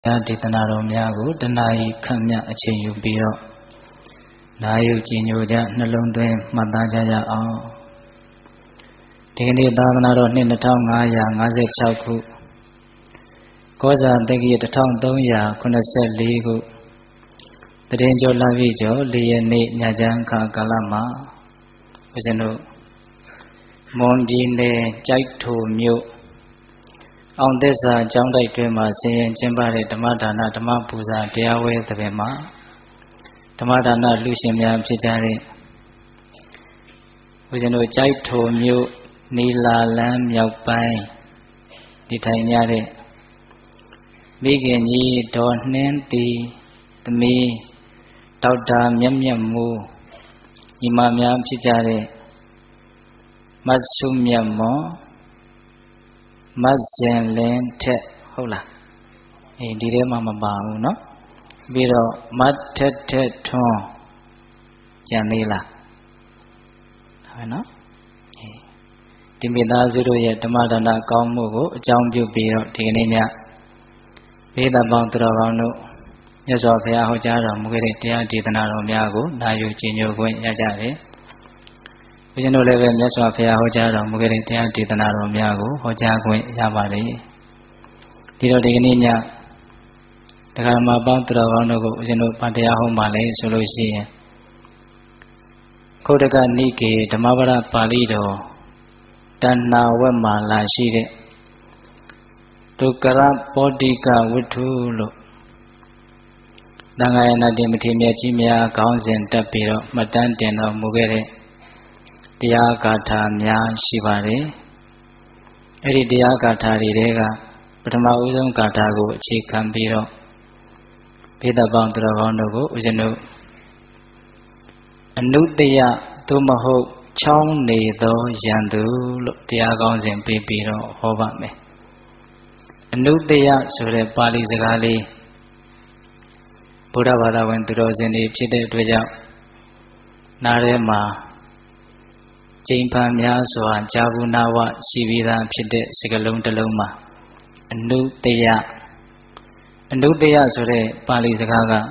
Detanaro Miago, the Nai Kamya Achayu Biro Nayu Jinyoja, Nalunde, Madaja. Dini Daganaro Ninatanga, Naze Chaku Koza, Degi at the town Donya, Kunase Ligu, the Danger Lavijo, Liene Najanka Galama, Vizano Mondine, Jaito Mu. On this Jangdai Krema, saying Jimbari, Tamadana, Tamapuza, Diawe, the Vema, Tamadana, Luciamia, Pijari, Vizano Jaito Mu, Nila Lam Yaupai, Ditanyari, Begin ye, don't nanti, the me, Tauta, Yamyamu, Imamia, Pijari, Matsumyamo. Mazzen Lente Hola. A Direma Bao, no? Biro Matte Ton Janila. I know. Timida Zuru yet Tamadana Kamugo, Jambu Biro, Tigania. Beda Banturavano, Yasofia Hojara, Mugeritia, Titanaro Miago, Nayu Jinyo Gwen Yajare. We know level Yasofia Hojara, Mugeritia, Titanaro Miago, Hojagwe Yabari. Tiro Tigania, the Karma Banturavano, Zeno Patea Homale, Solusi. Kodaka Niki, the Mabara Palido, Dana Wema La Shide. Tukara Podika Wutulu Dangayana Dimitimia Chimia, Council Tapiro, Matantino Mugere. Dia Gata Mya Shivare Eri Dia Gata Rega Pratama Uzum Gatago Chikambiro Peda Bandragonogo Uzenu Anutia Tumaho Chong Nido Yandu Diagons and Pipiro Hobame Anutia Sure Pali Zagali Buddha Vada went to Rosini Pide Dweja Narema Jimpamia Swa Jabunawa Shivida Pide Sigalum Taluma Anutia Sure Pali Zagaga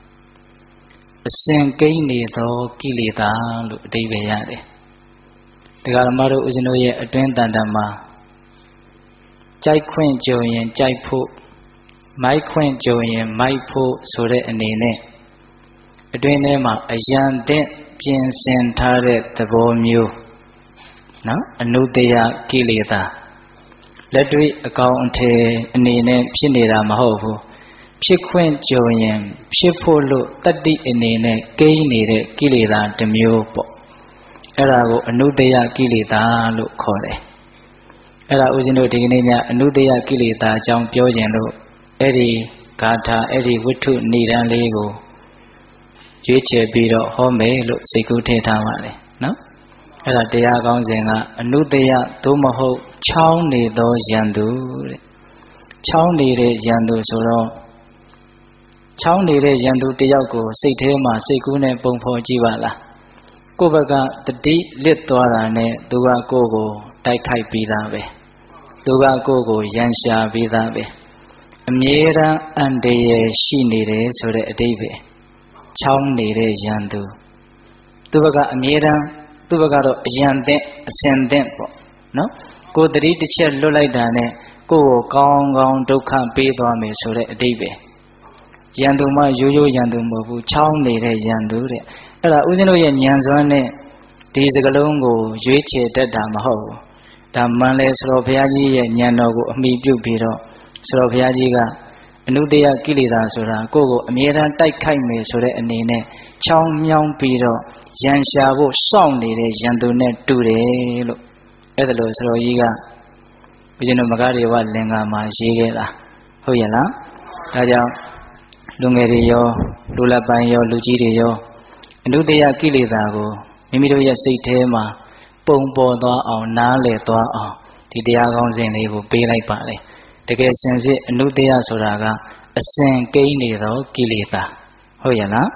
Senkini to Kilita Divayade The Galmaro Uzinoye Adventandama Jai Queen Joyen Jaipu My Queen Joyen Maipu Sure Anine Adwenema Ayan Den Pin Sentare the Bomu No, Anutia Kilita. Let we account a name Pinida Mahovu. Piquent Joyen, Pipolo, Tadi Inene, Gay needed Kilida, the Mupo. Erago, Anutia Kilita, look Kore. Era Uzino Dignia, Anutia Kilita, John Piojano, Eddie, Gata, Eddie, Witu, Nida Lego. Juche Bido, Home, look, Secute Tamale. No? Era Dia Gonzenga, Anutia, Tomaho, Chow Nido Yandu. Chow Nide Yandu Soro. Chow Nide Yandu Tiago, Sitema, Sekune, Pompo Jivala. Kobaga, the deep lit Dorane, Duga Gogo, Daikai Bidabe. Duga Gogo, Yansha Bidabe. Amiera and de Shinide, so the Dave. Chow Nide Yandu. Dubaga Amiera. Tubagaro Yande ascendant, no? Go the read the chair Lulaidane, go gong doka bedome so that Dave. Yanduma, Yuyu Yandumu, Chow Nede Yandure. Ella Uzino Yanzone, Dizagalongo, Juiche, Dadamaho. Damale Slopiaji and Yanogo, me Bubiro, Slopiajiga. Anudia Kilida Sura, Gogo, Amira, Daikaime, Sura and Nene, Chow Myong Piro, Yanshavo, Song Nede, Yandune, Dure, Edalos Royiga, Vijano Magari, Lenga, Majigela, Hoyala, Taja, Lungerio, Lulabayo, Lugirio, Anudia Kilidago, Mimidoya Sitema, Pombo Doa, Nale Doa, Tidiagons in Ego, Be like Pale. The case sends it Nudia Soraga, a sen Gainido, Kilita. Hoyana,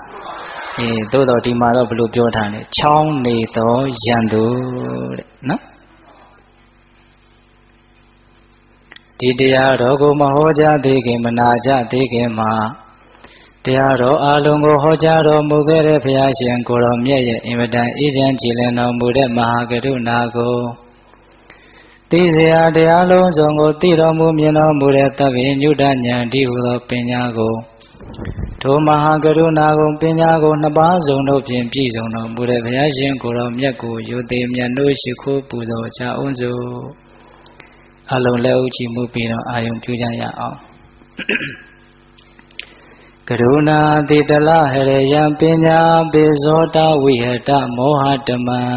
a Dodo Dimaro Blue Jordan, Chow Nido, Yandu, no? ဒီတရားတော်ကိုမဟောကြားသေးခင်မနာကြသေးခင်မှာတရားတော်အလုံးကိုဟောကြားတော်မူခဲ့တဲ့ဘုရားရှင်ကိုတော်မြတ်ရဲ့အင်မတန်အေးချမ်းကြည်လင်တော်မူတဲ့မဟာကရုဏာကိုသိစရာတရားလုံးစုံကိုသိတော်မူမြင်တော်မူတဲ့သဗ္ဗညုတဉာဏ်တည်းဟူသောပညာကိုထိုမဟာကရုဏာကိုပညာကိုနှစ်ပါးစုံတို့ဖြင့်ပြည့်စုံတော်မူတဲ့ဘုရားရှင်ကိုတော်မြတ်ကိုယုသေးမြတ်တို့ရှိခိုးပူဇော်ကြအောင်စို့အလုံးလက်ဥချီမှုပြီးတော့အာယုံပြုကြရအောင်ကရုဏာတိတလဟရယံပညာပိဇောတဝိဟတမောဟတမံ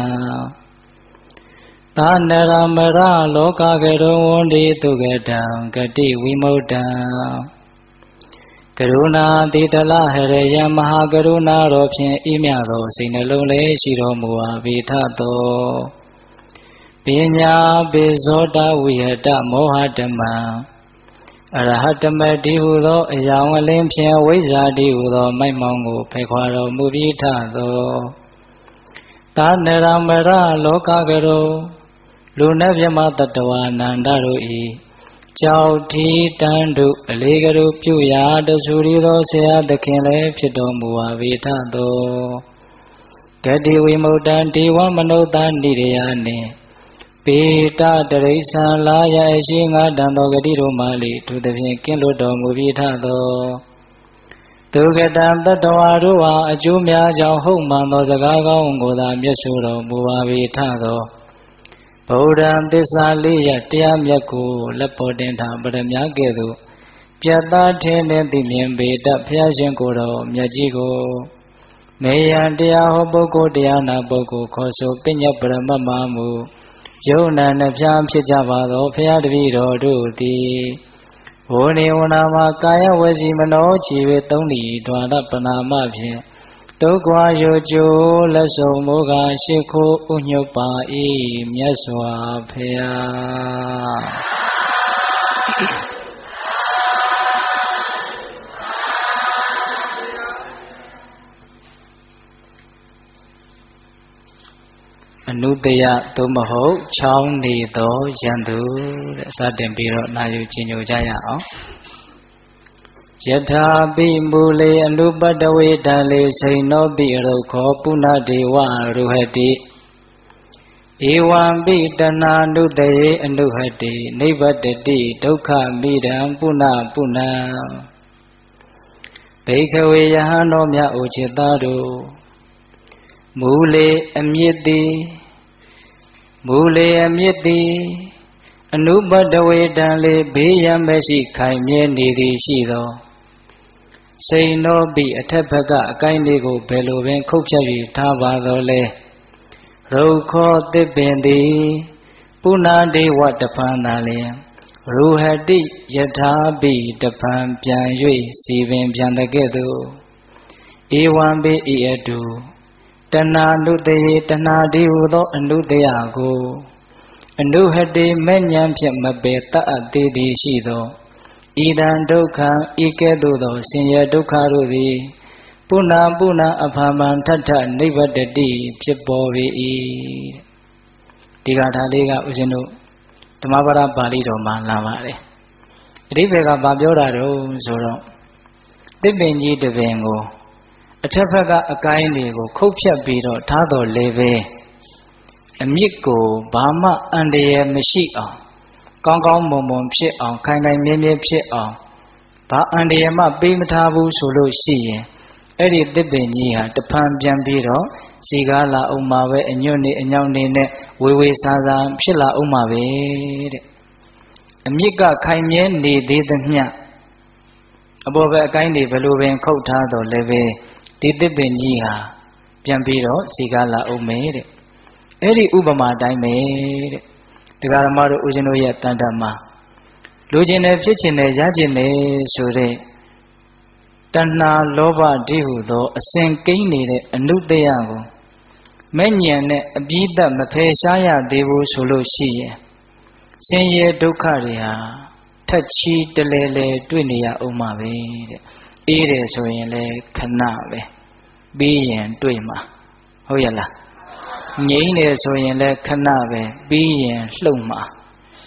သာနရမရလောကကရုဝန္တိတုကတံဂတိဝိမု တံကရုဏာတိတလဟရယံမဟာကရုဏာတော်ဖြင့်ဤမြသောစိတ်နှလုံးလေးရှိတော်မူအပ်ပေထသောပညာပိဇောတဝိဟတမောဟတမံအရဟတမတိဟုသောအယောင်အလင်းဖြင့်ဝိဇ္ဇာတိဟုသောမိုက်မောင်ကိုဖယ်ခွာတော်မူပြီးထသောသာနရမရလောကကရုလူနတ်မြမတတဝါနန္ဒတို့ဤကြောက်ထီတန်တို့အလေးကရုပြုရာတဆူရီသောဆရာသခင်လည်းဖြစ်တော်မူပါ၏ထသောဂတိဝိမု တံဒေဝမနုဿနိရိယနှင့်ပေတတရိစ္ဆာလာယအရှိငါတန်သောဂတိတို့မှလေသူသဖြင့်ကင်းလွတ်တော်မူပြီးထသောသူကတံတတဝါတို့ဟာအကျိုးများကြောင့်ဟုတ်မှန်သောစကားကောင်းကိုသာမျက်စုတော်မူပါ၏ထသောဗုဒ္ဓံသစ္စာလေးရတရားမြတ်ကိုလက်ပေါ်တင်ထားပရမကဲ့သို့ပြတ်သားထင်းတဲ့သိမြင်ပေတဘုရားရှင်ကိုယ်တော်မြတ်ကြီးကိုမေယံတရားဟောပုဂ္ဂိုလ်တရားနာပုဂ္ဂိုလ်ခေါ်ဆိုပညတ်ပရမတ်မှမူယုံနာနှဖျားဖြစ်ကြပါသောဘုရားတပည့်တော်တို့သည်ဝေနေဝနာမှာကာယဝစီမနောချီဝေသုံးလီဒွါရပနာမဖြင့်ဒုက္ခရောကျိုးလက်ဆုံမောကရှိခိုးဥညွတ်ပါ၏မြတ်စွာဘုရားအနုတယသို့မဟုတ်ချောင်းနေသောယန္တုတဲ့စတင်ပြီးတော့နာယူခြင်းညိုကြရအောင်ယထာပိမူလေအနုပတဝေတံလေစိနောပိရုခောပုဏ္ဏဒေဝရုဟတိဧဝံပိတနာနုတယေအနုဟတိနိဗ္ဗတတိဒုက္ခမိဒံပုဏ္ဏပုဏ္ဏဘိခဝေယဟန်တော်မြတ်အိုချစ်သားတို့မူလေအမြစ်သည်အနုပတဝေတံလေဘေးရန်မရှိခိုင်မြဲနေသည်ရှိသောစိန်နောပိအထက်ဘက်ကအကိုင်းလေးကိုဘယ်လိုပင်ခုတ်ဖြတ်၍ထားပါတော်လဲရုခောသစ်ပင်သည်ပုဏ္ဏဒေဝတဖန်သာလျင်ရူဟတိယထာပိတဖန်ပြန်၍စီပင်ပြန်တဲ့ကဲ့သို့ဧဝံပိဤအတုတဏှာနုတယေတဏှာဒီဟုသောအနုတယကိုအနုဟတိမဲ့ဉဏ်ဖြင့်မပေတတ်အပ်သေးသည်ရှိသောဣဒံဒုက္ခံဤကဲ့သို့သောဆင်းရဲဒုက္ခတို့သည်ပုဏ္ဏအဖာမံထထနိဗ္ဗတတိဖြစ်ပေါ်၏ဒီဂါထာလေးကဦးဇင်းတို့ဓမ္မပဒပါဠိတော်မှာလာပါတယ်အဓိပ္ပာယ်ကဘာပြောတာတော့ဆိုတော့သစ်ပင်ကြီးတစ်ပင်ကိုအထက်ဘက်ကအကိုင်းတွေကိုခုတ်ဖြတ်ပြီးတော့ထားတော်လေပဲအမြစ်ကိုဘာမှအန္တရာယ်မရှိအောင်ကောင်းကောင်းမွန်မွန်ဖြစ်အောင်ခိုင်ခိုင်မြဲမြဲဖြစ်အောင်ဘာအန္တရာယ်မှပေးမထားဘူးဆိုလို့ရှိရင်အဲ့ဒီသစ်ပင်ကြီးဟာတဖန်ပြန်ပြီးတော့စီကားလာအောင်မှာပဲအညွတ်နေအညောင်းနေနဲ့ဝေဝေဆာဆာဖြစ်လာအောင်မှာပဲတဲ့အမြစ်ကခိုင်မြဲနေသေးသမျှအပေါ်ဘက်အကိုင်းတွေဘယ်လိုပင်ခုတ်ထားတော့လည်းပဲဒီသစ်ပင်ကြီးဟာပြန်ပြီးတော့စီကားလာအောင်မယ်တဲ့အဲ့ဒီဥပမာတိုင်းပဲတဲ့တရားဓမ္မတို့ဦးဇင်းတို့ရဲ့တန်တမှာလူချင်းနဲ့ဖြစ်ချင်းနဲ့ရချင်းနဲ့ဆိုတဲ့တဏှာလောဘဓိဟုသောအစဉ်ကိန်းနေတဲ့အနုတ္တယကိုမဲ့ညံနဲ့အပြီးသတ်မဖယ်ရှားရသေးဘူးဆိုလို့ရှိရင်ဆင်းရဲဒုက္ခတွေဟာထက်ချီတလဲလဲတွေ့နေရအောင်မှာပဲတဲ့အေးတယ်ဆိုရင်လည်းခဏပဲပြီးရင်တွေ့မှာဟုတ်ရဲ့လားငြိမ်းတယ်ဆိုရင်လည်းခဏပဲပြီးရင်လှုပ်မှာ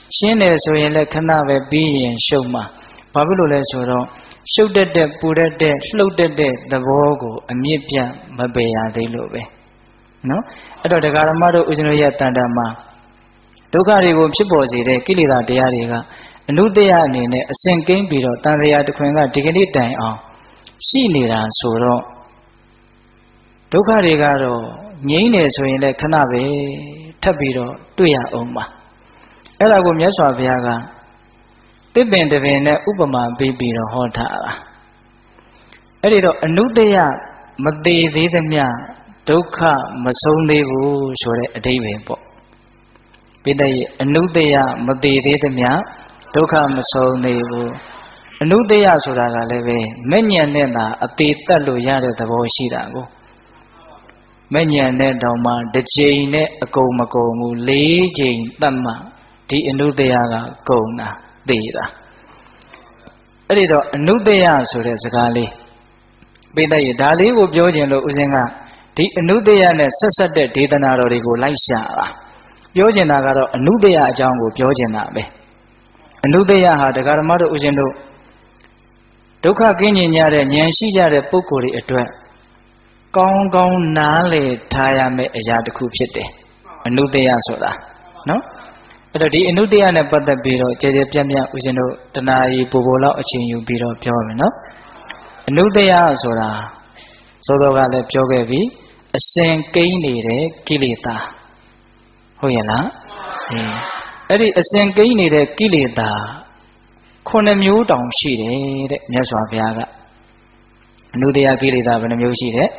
ရှင်းတယ်ဆိုရင်လည်းခဏပဲပြီးရင်ရှုပ်မှာဘာဖြစ်လို့လဲဆိုတော့ရှုပ်တတ်တဲ့ပူတတ်တဲ့လှုပ်တတ်တဲ့သဘောကိုအမြင့်ပြတ်မပယ်ရသေးလို့ပဲနော်အဲ့တော့တရားဓမ္မတို့ဦးဇင်းတို့ရဲ့တန်တမှာဒုက္ခတွေကိုဖြစ်ပေါ်စေတဲ့ကိလေသာတရားတွေကအနုတ္တယအနေနဲ့အစဉ်ကိန်းပြီးတော့တန်တရားတစ်ခွင်ကဒီကနေ့တိုင်အောင်ရှိနေတာဆိုတော့ဒုက္ခတွေကတော့ငြိမ်းနေဆိုရင်လည်းခဏပဲထပ်ပြီးတော့တွေ့ရအောင်ပါအဲ့ဒါကိုမြတ်စွာဘုရားကတစ်ပင်တစ်ပင်နဲ့ဥပမာပေးပြီးတော့ဟောထားတာအဲ့ဒီတော့အနုတ္တယမသေးသေးသမျှဒုက္ခမဆုံးသေးဘူးဆိုတဲ့အဓိပ္ပာယ်ပေါ့ပိဋကရဲ့အနုတ္တယမသေးသေးသမျှဒုက္ခမဆုံးသေးဘူးအနုတ္တယဆိုတာကလည်းပဲမဲ့ညံနဲ့သာအသေးတက်လို့ရတဲ့သဘောရှိတာကိုမဲ့ညံနဲ့တောင်မှတစ်ချိန်နဲ့အကုန်မကုန်ဘူး၄ချိန်တတ်မှဒီအနုတ္တယကကုန်တာသိတာအဲ့ဒီတော့အနုတ္တယဆိုတဲ့စကားလေးပိဋကရဲ့ဒါလေးကိုပြောခြင်းလို့ဦးဇင်းကဒီအနုတ္တယနဲ့ဆက်ဆက်တဲ့ဒေသနာတော်တွေကိုလိုက်ရှာတာပြောချင်တာကတော့အနုတ္တယအကြောင်းကိုပြောချင်တာပဲအနုတ္တယဟာတရားဓမ္မတို့ဦးဇင်းတို့ဒုက္ခကင်းကျင်ကြတဲ့ဉာဏ်ရှိကြတဲ့ပုဂ္ဂိုလ်တွေအတွက်ကောင်းကောင်းနားလည်ထားရမယ့်အရာတစ်ခုဖြစ်တယ်အနုတ္တယဆိုတာနော်အဲ့တော့ဒီအနုတ္တယနဲ့ပတ်သက်ပြီးတော့ကြဲကြဲပြန့်ပြန့်ဦးဇင်းတို့တဏှာကြီးပူပူလောက်အချိန်ယူပြီးတော့ပြောမယ်နော်အနုတ္တယဆိုတာသောတော်ကလည်းပြောခဲ့ပြီအစဉ်ကိန်းနေတဲ့ကိလေသာဟုတ်ရဲ့လားအဲ့ဒီအစဉ်ကိန်းနေတဲ့ကိလေသာ9မျိုးတောင်ရှိတယ်တဲ့မြတ်စွာဘုရားကအနုတ္တယကိလေသာဘယ်နှမျိုးရှိတယ်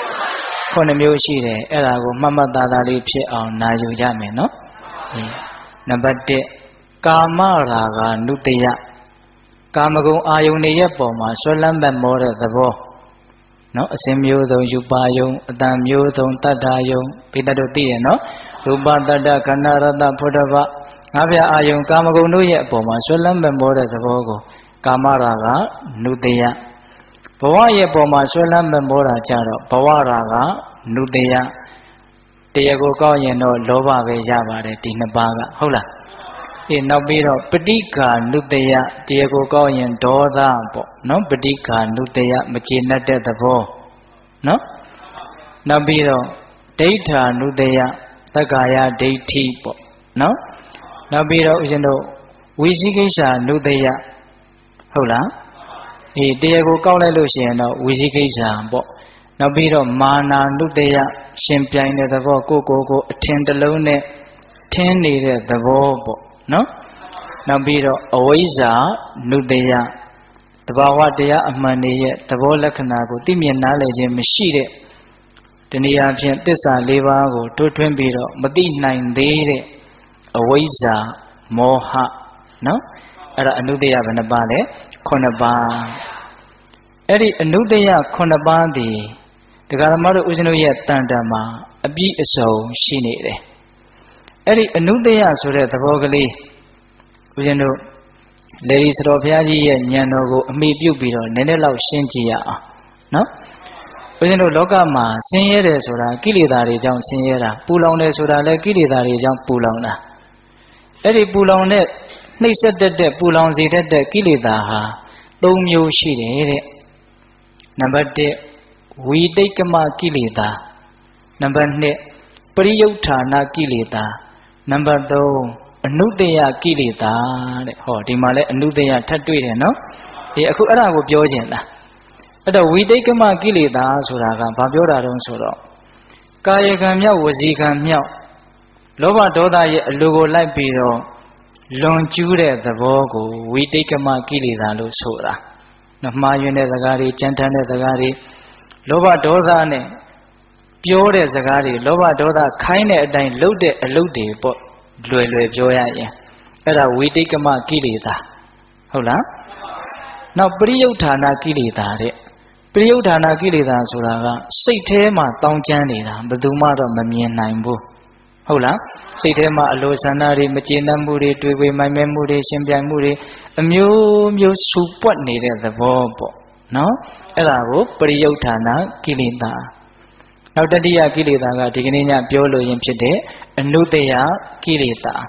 9မျိုးရှိတယ်အဲ့ဒါကိုမှတ်မှတ်သားသားလေးဖြစ်အောင်နာယူကြမယ်နော်နံပါတ်1ကာမရာဂနုတ္တယကာမဂုဏ်အာယုန်တွေရဲ့ပုံမှာဆွဲလန်းပတ်မောတဲ့သဘောနော်အစဉ်မျိုးစုံယူပါယုံအတန်မျိုးစုံတတ္ထာယုံပိဋကတို့သိရနော်ရူပတတ္တခန္ဓာရတဖုဒ္ဓဘငါးပြအာယုံကာမဂုဏ်တို့ရဲ့အပေါ်မှာဆွဲလန်းပတ်မောတဲ့သဘောကိုကာမရာဂနုတ္တယဘဝရဲ့ပေါ်မှာဆွဲလန်းပတ်မောတာကြတော့ဘဝရာဂနုတ္တယတရားကိုကောက်ရင်တော့လောဘပဲရပါတယ်ဒီနှစ်ပါးကဟုတ်လားနောက်ပြီးတော့ပဋိက္ခာနုတ္တယတရားကိုကောက်ရင်ဒေါသပေါ့နော်ပဋိက္ခာနုတ္တယမကျေနပ်တဲ့သဘောနော်နောက်ပြီးတော့ဒိဋ္ဌာနုတ္တယသက္ကာယဒိဋ္ဌိပေါ့နော်နောက်ပြီးတော့ဦးဇင်းတို့ဝိသိကိစ္ဆာနုတ္တယဟုတ်လားတရားကိုကောက်လိုက်လို့ရှိရင်တော့ဝိသိကိစ္ဆာပေါ့နောက်ပြီးတော့မာနာနုတ္တယရှင်ပြိုင်တဲ့သဘောကိုအထင်တစ်လုံးနဲ့ထင်းနေတဲ့သဘောပေါ့နော်နောက်ပြီးတော့အဝိဇ္ဇာနုတ္တယတဘာဝတရားအမှန်တွေရဲ့သဘောလက္ခဏာကိုသိမြင်နားလည်ခြင်းမရှိတဲ့တနည်းအားဖြင့်သစ္စာ၄ပါးကိုတွထွင်းပြီးတော့မသိနိုင်သေးတဲ့အဝိဇ္ဇာမောဟနော်အဲ့ဒါအနုတ္တယဘယ်နှပါလဲ9ပါးအဲ့ဒီအနုတ္တယ9ပါးဒီတရားဓမ္မတို့ဦးဇင်းတို့ရဲ့တန်တမှာအပြည့်အစုံရှိနေတယ်အဲ့ဒီအနုတ္တယဆိုတဲ့သဘောကလေးဦးဇင်းတို့လေဒီစတော်ဘုရားကြီးရဲ့ဉာဏ်တော်ကိုအမိပြုပြီးတော့နည်းနည်းလောက်ရှင်းကြည့်ရအောင်နော်ဦးဇင်းတို့လောကမှာဆင်းရဲတယ်ဆိုတာကိလေသာတွေကြောင့်ဆင်းရဲတာပူလောင်တယ်ဆိုတာလည်းကိလေသာတွေကြောင့်ပူလောင်တာအဲ့ဒီပူလောင်တဲ့နှိမ့်ဆက်တဲ့ပူလောင်စေတတ်တဲ့ကိလေသာဟာ3မျိုးရှိတယ်တဲ့နံပါတ်1ဝိတိတ်ကမကိလေသာနံပါတ်2ပရိယုဌာဏကိလေသာနံပါတ်3အနုတ္တယကိလေသာတဲ့ဟောဒီမှာလဲအနုတ္တယထပ်တွေ့တယ်နော်အခုအဲ့ဒါကိုပြောခြင်းလားအဲ့တော့ဝိတိတ်ကမကိလေသာဆိုတာကဘာပြောတာတုံးဆိုတော့ကာယကံမြောက်ဝစီကံမြောက်လောဘဒေါသရဲ့အလိုကိုလိုက်ပြီးတော့လွန်ကျူးတဲ့သဘောကိုဝိတိတ်ကမကိလေသာလို့ဆိုတာနော်မှားယွင်းတဲ့စကားတွေကြမ်းတမ်းတဲ့စကားတွေလောဘဒေါသနဲ့ပြောတဲ့စကားတွေလောဘဒေါသခိုင်းတဲ့အတိုင်းလုပ်တဲ့အလုပ်တွေပေါ့လွယ်လွယ်ပြောရရင်အဲ့ဒါဝိတိတ်ကမကိလေသာဟုတ်လားနောက်ပရိယုဌာဏကိလေသာတဲ့ပရိယုဌာဏကိလေသာဆိုတာကစိတ်ထဲမှာတောင်းကျမ်းနေတာဘယ်သူမှတော့မမြင်နိုင်ဘူးဟုတ်လားစိတ်ထဲမှာအလိုဆန္ဒတွေမကျေနပ်မှုတွေတွေ့ဝေမိုင်မဲမှုတွေရှင်ပြိုင်မှုတွေအမျိုးမျိုးဆူပွက်နေတဲ့သဘောပေါ့နော်အဲ့ဒါကိုပရိယုဌာဏကိလေသာနောက်တတိယကိလေသာကဒီကနေ့ညပြောလို့ရင်ဖြစ်တဲ့အနုတ္တယကိလေသာ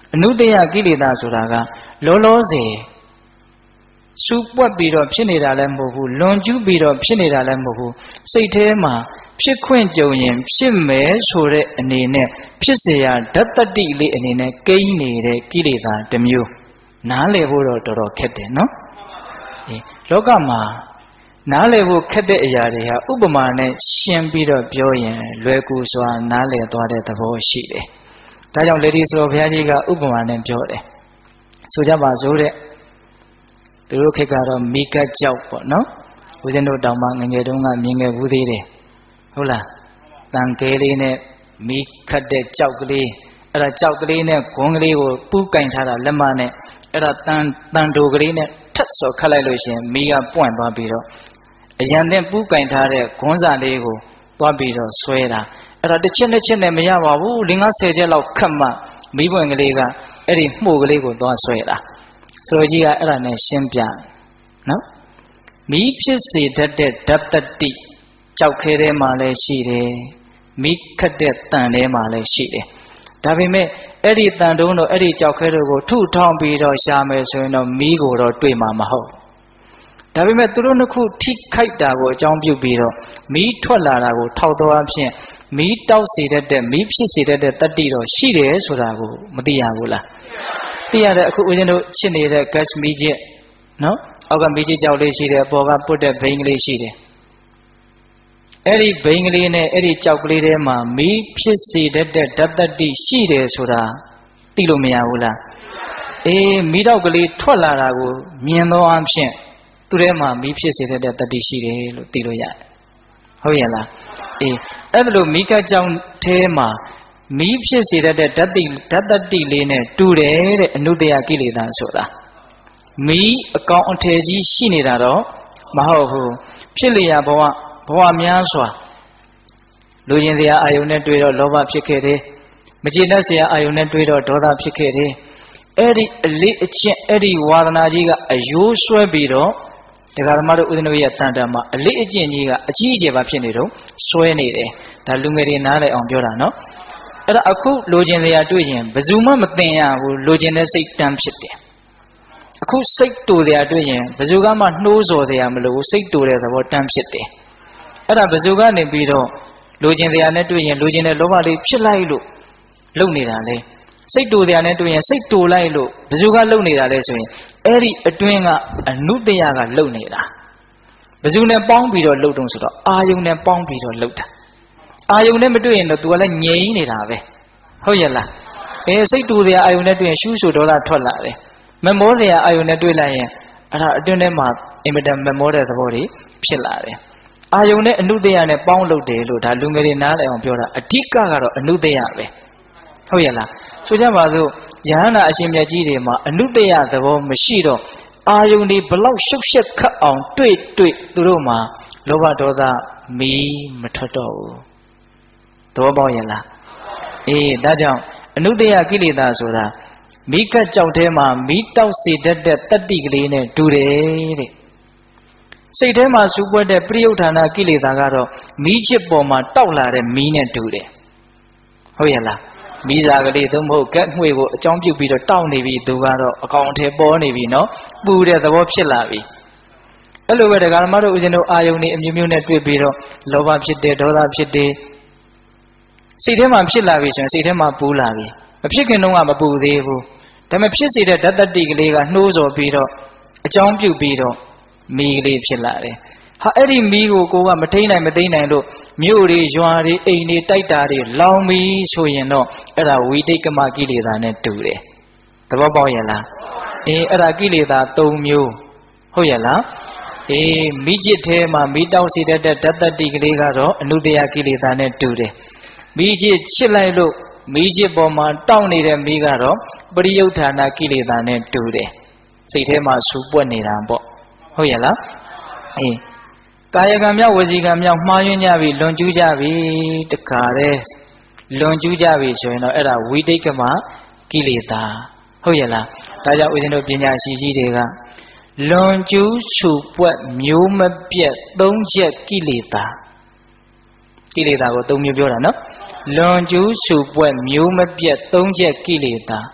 အနုတ္တယကိလေသာဆိုတာကလောလောဆယ်စူပွက်ပြီးတော့ဖြစ်နေတာလည်းမဟုတ်ဘူးလွန်ကျူးပြီးတော့ဖြစ်နေတာလည်းမဟုတ်ဘူးစိတ်ထဲမှာဖြစ်ခွင့်ကြုံရင်ဖြစ်မယ်ဆိုတဲ့အနေနဲ့ဖြစ်เสียဓာတ်တတိလေးအနေနဲ့ကိန်းနေတဲ့ကိလေသာတစ်မျိုးနားလည်ဖို့တော့တော်တော်ခက်တယ်နော်လောကမှာနားလည်ဖို့ခက်တဲ့အရာတွေဟာဥပမာနဲ့ရှင်းပြီးတော့ပြောရင်လွယ်ကူစွာနားလည်သွားတဲ့သဘောရှိတယ်ဒါကြောင့်လေဒီဆိုဘုရားကြီးကဥပမာနဲ့ပြောတယ်ဆိုကြပါစို့တဲ့သူတို့ခေတ်ကတော့မိကတ်ကြောက်ပေါ့နော်ဦးဇင်းတို့တောင်မှငငယ်တုန်းကမြင်ခဲ့ဘူးသေးတယ်ဟုတ်လားတန်ကဲလေးနဲ့မိခတ်တဲ့ကြောက်ကလေးအဲ့ဒါကြောက်ကလေးနဲ့ဂွန်းကလေးကိုပူးကင်ထားတာလက်မနဲ့အဲ့ဒါတန်တိုကလေးနဲ့ထက်စော်ခတ်လိုက်လို့ရှင်မိကပွန့်သွားပြီးတော့အရန်တဲ့ပူးကင်ထားတဲ့ဂွန်းစာလေးကိုသွားပြီးတော့ဆွဲတာအဲ့ဒါတစ်ချက်နဲ့ချက်နဲ့မရပါဘူး5-10ချက်လောက်ခတ်မှမိပွင့်ကလေးကအဲ့ဒီမှုကလေးကိုသွားဆွဲတာဆိုတော့ကြီးကအဲ့ဒါနဲ့ရှင်းပြနော်မိဖြစ်စေတတ်တဲ့ဓာတ်တတိကြောက်ခဲထဲမှာလည်းရှိတယ်မိခတ်တဲ့တန်ထဲမှာလည်းရှိတယ်ဒါပေမဲ့အဲ့ဒီတန်တုံးတော့အဲ့ဒီကြောက်ခဲတို့ကိုထုထောင်ပြီးတော့ရှာမယ်ဆိုရင်တော့မိကိုတော့တွေ့မှာမဟုတ်ဒါပေမဲ့သူတို့နှစ်ခုထိခိုက်တာကိုအကြောင်းပြုပြီးတော့မိထွက်လာတာကိုထောက်တော့အဖြစ်မိတောက်စေတတ်တဲ့မိဖြစ်စေတတ်တဲ့တတိတော့ရှိတယ်ဆိုတာကိုမသိရဘူးလားသိရတဲ့အခုဦးဇင်းတို့ချစ်နေတဲ့ gas မီးချစ်နော်အောက်ကမီးချစ်ကြောက်လေးရှိတယ်ပေါ်ကပုတ်တဲ့ဘိန်းကလေးရှိတယ်အဲ့ဒီဘိန်းကလေးနဲ့အဲ့ဒီကြောက်ကလေးထဲမှာမီးဖြစ်စေတတ်တဲ့ဓာတ်တတိရှိတယ်ဆိုတာသိလို့မရဘူးလားအေးမီးတောက်ကလေးထွက်လာတာကိုမြင်သောအဖြစ်သူထဲမှာမီးဖြစ်စေတတ်တဲ့တတိရှိတယ်လို့သိလို့ရတယ်ဟုတ်ရဲ့လားအေးအဲ့ဒါလို့မီးကကြောင်ထဲမှာမီးဖြစ်စေတတ်တဲ့ဓာတ်တတိလေးနဲ့တူတယ်တဲ့အနုတ္တယကိလေသာဆိုတာမီးအကောင်အထည်ကြီးရှိနေတာတော့မဟုတ်ဘူးဖြစ်လျာဘဝများစွာလူကျင်စရာအာယုန်နဲ့တွေ့တော့လောဘဖြစ်ခဲ့တယ်မကျေနပ်စရာအာယုန်နဲ့တွေ့တော့ဒေါသဖြစ်ခဲ့တယ်အဲ့ဒီအလေးအကျင့်အဲ့ဒီဝါဒနာကြီးကအယိုးဆွဲပြီးတော့ဒကာဓမ္မတို့ဦးဇင်းတို့ရဲ့တန်တန်မှာအလေးအကျင့်ကြီးကအကြီးအကျယ်ပါဖြစ်နေတော့ဆွဲနေတယ်ဒါလူငယ်တွေနားလည်အောင်ပြောတာနော်အဲ့ဒါအခုလူကျင်စရာတွေ့ရင်ဘယ်သူမှမသိရဘူးလူကျင်တဲ့စိတ်တမ်းဖြစ်တယ်အခုစိတ်တူစရာတွေ့ရင်ဘယ်သူကမှနှိုးဆော်စရာမလိုဘူးစိတ်တူတဲ့သဘောတမ်းဖြစ်တယ်အဲ့ဒါဘယ်သူကနေပြီးတော့လူကျင်စရာနဲ့တွေ့ရင်လူကျင်တဲ့လောဘလေးဖြစ်လိုက်လို့လုံနေတာလေစိတ်တူစရာနဲ့တွေ့ရင်စိတ်တူလိုက်လို့ဘယ်သူကလုံနေတာလဲဆိုရင်အဲ့ဒီအတွင်းကအနုတ္တယကလုံနေတာဘယ်သူနဲ့ပေါင်းပြီးတော့လုံတုံးဆိုတော့အာယုန်နဲ့ပေါင်းပြီးတော့လုံတာအာယုန်နဲ့မတွေ့ရင်တော့ तू ကလည်းငြိမ်နေတာပဲဟုတ်ရဲ့လားစိတ်တူစရာအာယုန်နဲ့တွေ့ရင်ရှူးရှူဒေါသထွက်လာတယ်မမောစရာအာယုန်နဲ့တွေ့လိုက်ရင်အဲ့ဒါအတွင်းထဲမှာအင်မတန်မမောတဲ့သဘောတွေဖြစ်လာတယ်အာယုန်နဲ့အနုတ္တယနဲ့ပေါင်းလုပ်တယ်လို့ဒါလူငယ်တွေနားလည်အောင်ပြောတာအဓိကကတော့အနုတ္တယပဲဟုတ်ရဲ့လားဆိုကြပါစို့ယဟန္တာအရှင်မြတ်ကြီးတွေမှာအနုတ္တယသဘောမရှိတော့အာယုန်တွေဘလောက်ရှုပ်ရှက်ခတ်အောင်တွေ့သူတို့မှာလောဘဒေါသမီးမထွက်တော့ဘူးသဘောပေါက်ရဲ့လားဒါကြောင့်အနုတ္တယကိလေသာဆိုတာမိကတ်ကြောက်ထဲမှာမိတောက်စေတတ်တဲ့တတ္တိကလေးနဲ့တူတယ်တဲ့စိတ်ထဲမှာစူပွက်တဲ့ပရိယုဌာဏကိလေသာကတော့မီးချစ်ပေါ်မှာတောက်လာတဲ့မီးနဲ့တူတယ်ဟုတ်ရဲ့လားမီးစာကလေးသို့မဟုတ်ကက်ငွေကိုအကြောင်းပြုပြီးတော့တောက်နေပြီသူကတော့အကောင်အထည်ပေါ်နေပြီနော်ပူတဲ့သဘောဖြစ်လာပြီအဲ့လိုပဲဒကာဓမ္မတို့ဦးဇင်းတို့အာယုန်နေအမျိုးမျိုးနဲ့တွေ့ပြီးတော့လောဘဖြစ်တယ်ဒေါသဖြစ်တယ်စိတ်ထဲမှာဖြစ်လာပြီဆိုရင်စိတ်ထဲမှာပူလာပြီမဖြစ်ခင်တုန်းကမပူသေးဘူးဒါပေမဲ့ဖြစ်စေတဲ့ဓာတ်တတိကလေးကနှိုးဆော်ပြီးတော့အကြောင်းပြုပြီးတော့မီးကလေးဖြစ်လာတယ်ဟာအဲ့ဒီမီးကိုကိုကမထိန်နိုင်မသိနိုင်လို့မြို့တွေရွာတွေအိမ်တွေတိုက်တာတွေလောင်ပြီဆိုရင်တော့အဲ့ဒါဝိတိတ်ကမကိလေသာနဲ့တူတယ်သဘောပေါက်ရဲ့လားအဲ့ဒါကိလေသာ၃မျိုးဟုတ်ရဲ့လားမိจิตထဲမှာမိတောက်စေတတ်တဲ့ဓာတ်တတိကလေးကတော့အနုတ္တယကိလေသာနဲ့တူတယ်မိจิตချစ်လိုက်လို့မိจิตပေါ်မှာတောက်နေတဲ့မိကတော့ပရိယုဌာဏကိလေသာနဲ့တူတယ်စိတ်ထဲမှာစူပွက်နေတာပေါ့ဟုတ်ရဲ့လားကာယကံမြောက်ဝစီကံမြောက်မှားယွင်းကြပြီလွန်ကျူးကြပြီတခါတည်းလွန်ကျူးကြပြီဆိုရင်တော့အဲ့ဒါဝိတိတ်ကမကိလေသာဟုတ်ရဲ့လားဒါကြောင့်ဦးဇင်းတို့ပညာရှိကြီးတွေကလွန်ကျူးခြုပွက်မျိုးမပြတ်၃ချက်ကိလေသာကို၃မျိုးပြောတာနော်လွန်ကျူးခြုပွက်မျိုးမပြတ်၃ချက်ကိလေသာ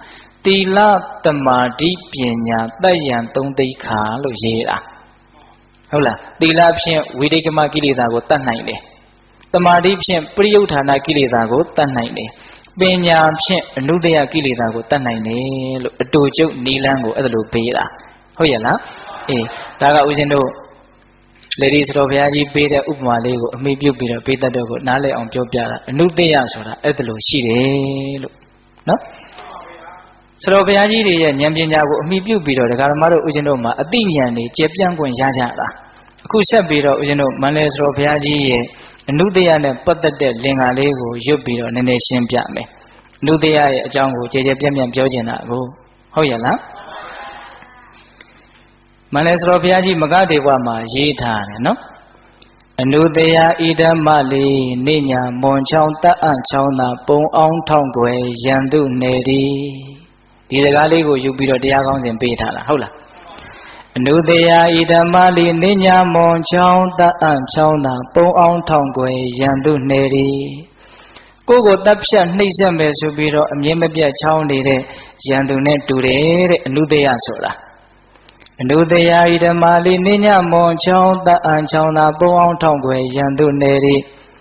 Tila tamadi pinya tayan tong dekha lo yera. Hola, tila phen vidikama kileta ko tat nai le. Tamadi phen priyuthana kileta ko tat nai le. Pinya phen anudaya kileta ko tat nai le lo ato chuk nilan koအဲ့လိုပေးတာဟုတ်ရဲ့လားအေးဒါကဦးဇင်းတို့လေဒီစတော်ဘုရားကြီးပေးတဲ့ဥပမာလေးကိုအမိပြုတ်ပြီးတော့ပေးတတ်တော့ကိုနားလည်အောင်ပြောပြတာအနုတ္တယဆိုတာအဲ့လိုရှိတယ်လို့နော်စတော်ဘုရားကြီးတွေရဲ့ဉာဏ်ပညာကိုအမိပြုတ်ပြီးတော့ဒကာဓမ္မတို့ဦးဇင်းတို့မှာအသိဉာဏ်တွေကျေပြန့်ခွင့်ရကြတာအခုဆက်ပြီးတော့ဦးဇင်းတို့မန္တလေးစတော်ဘုရားကြီးရဲ့အနုတ္တယနဲ့ပတ်သက်တဲ့လင်္ကာလေးကိုရွတ်ပြီးတော့နည်းနည်းရှင်းပြမယ်အနုတ္တယရဲ့အကြောင်းကိုကျေပြန့်ပြောချင်တာကိုဟုတ်ရဲ့လားမန္တလေးစတော်ဘုရားကြီးမဂ္ဂဒေဝမှာရေးထားတယ်နော်အနုတ္တယဣဒမလေးနေညာမွန်ချောင်းတတ်အံ့ချောင်းသာပုံအောင်ထောင်းွယ်ရန်သူနေရီဒီစကားလေးကိုယူပြီးတော့တရားကောင်းစဉ်ပေးထားတာဟုတ်လားအနုတ္တယဣဒမလေးနေညာမွန်ချောင်းတတ်အံ့ချောင်းသာပုံအောင်ထောင်းွယ်ရန်သူနေရီကိုယ်ကိုတပ်ဖြတ်နှိမ့်ဆက်မယ်ဆိုပြီးတော့အမြဲမပြတ်ချောင်းနေတဲ့ရန်သူနဲ့တူတယ်တဲ့အနုတ္တယဆိုတာအနုတ္တယဣဓမ္မာလိနိညမွန်ချောင်းတအံချောင်းသာပုံအောင်ထောင်းွယ်ရန်သူနေရီ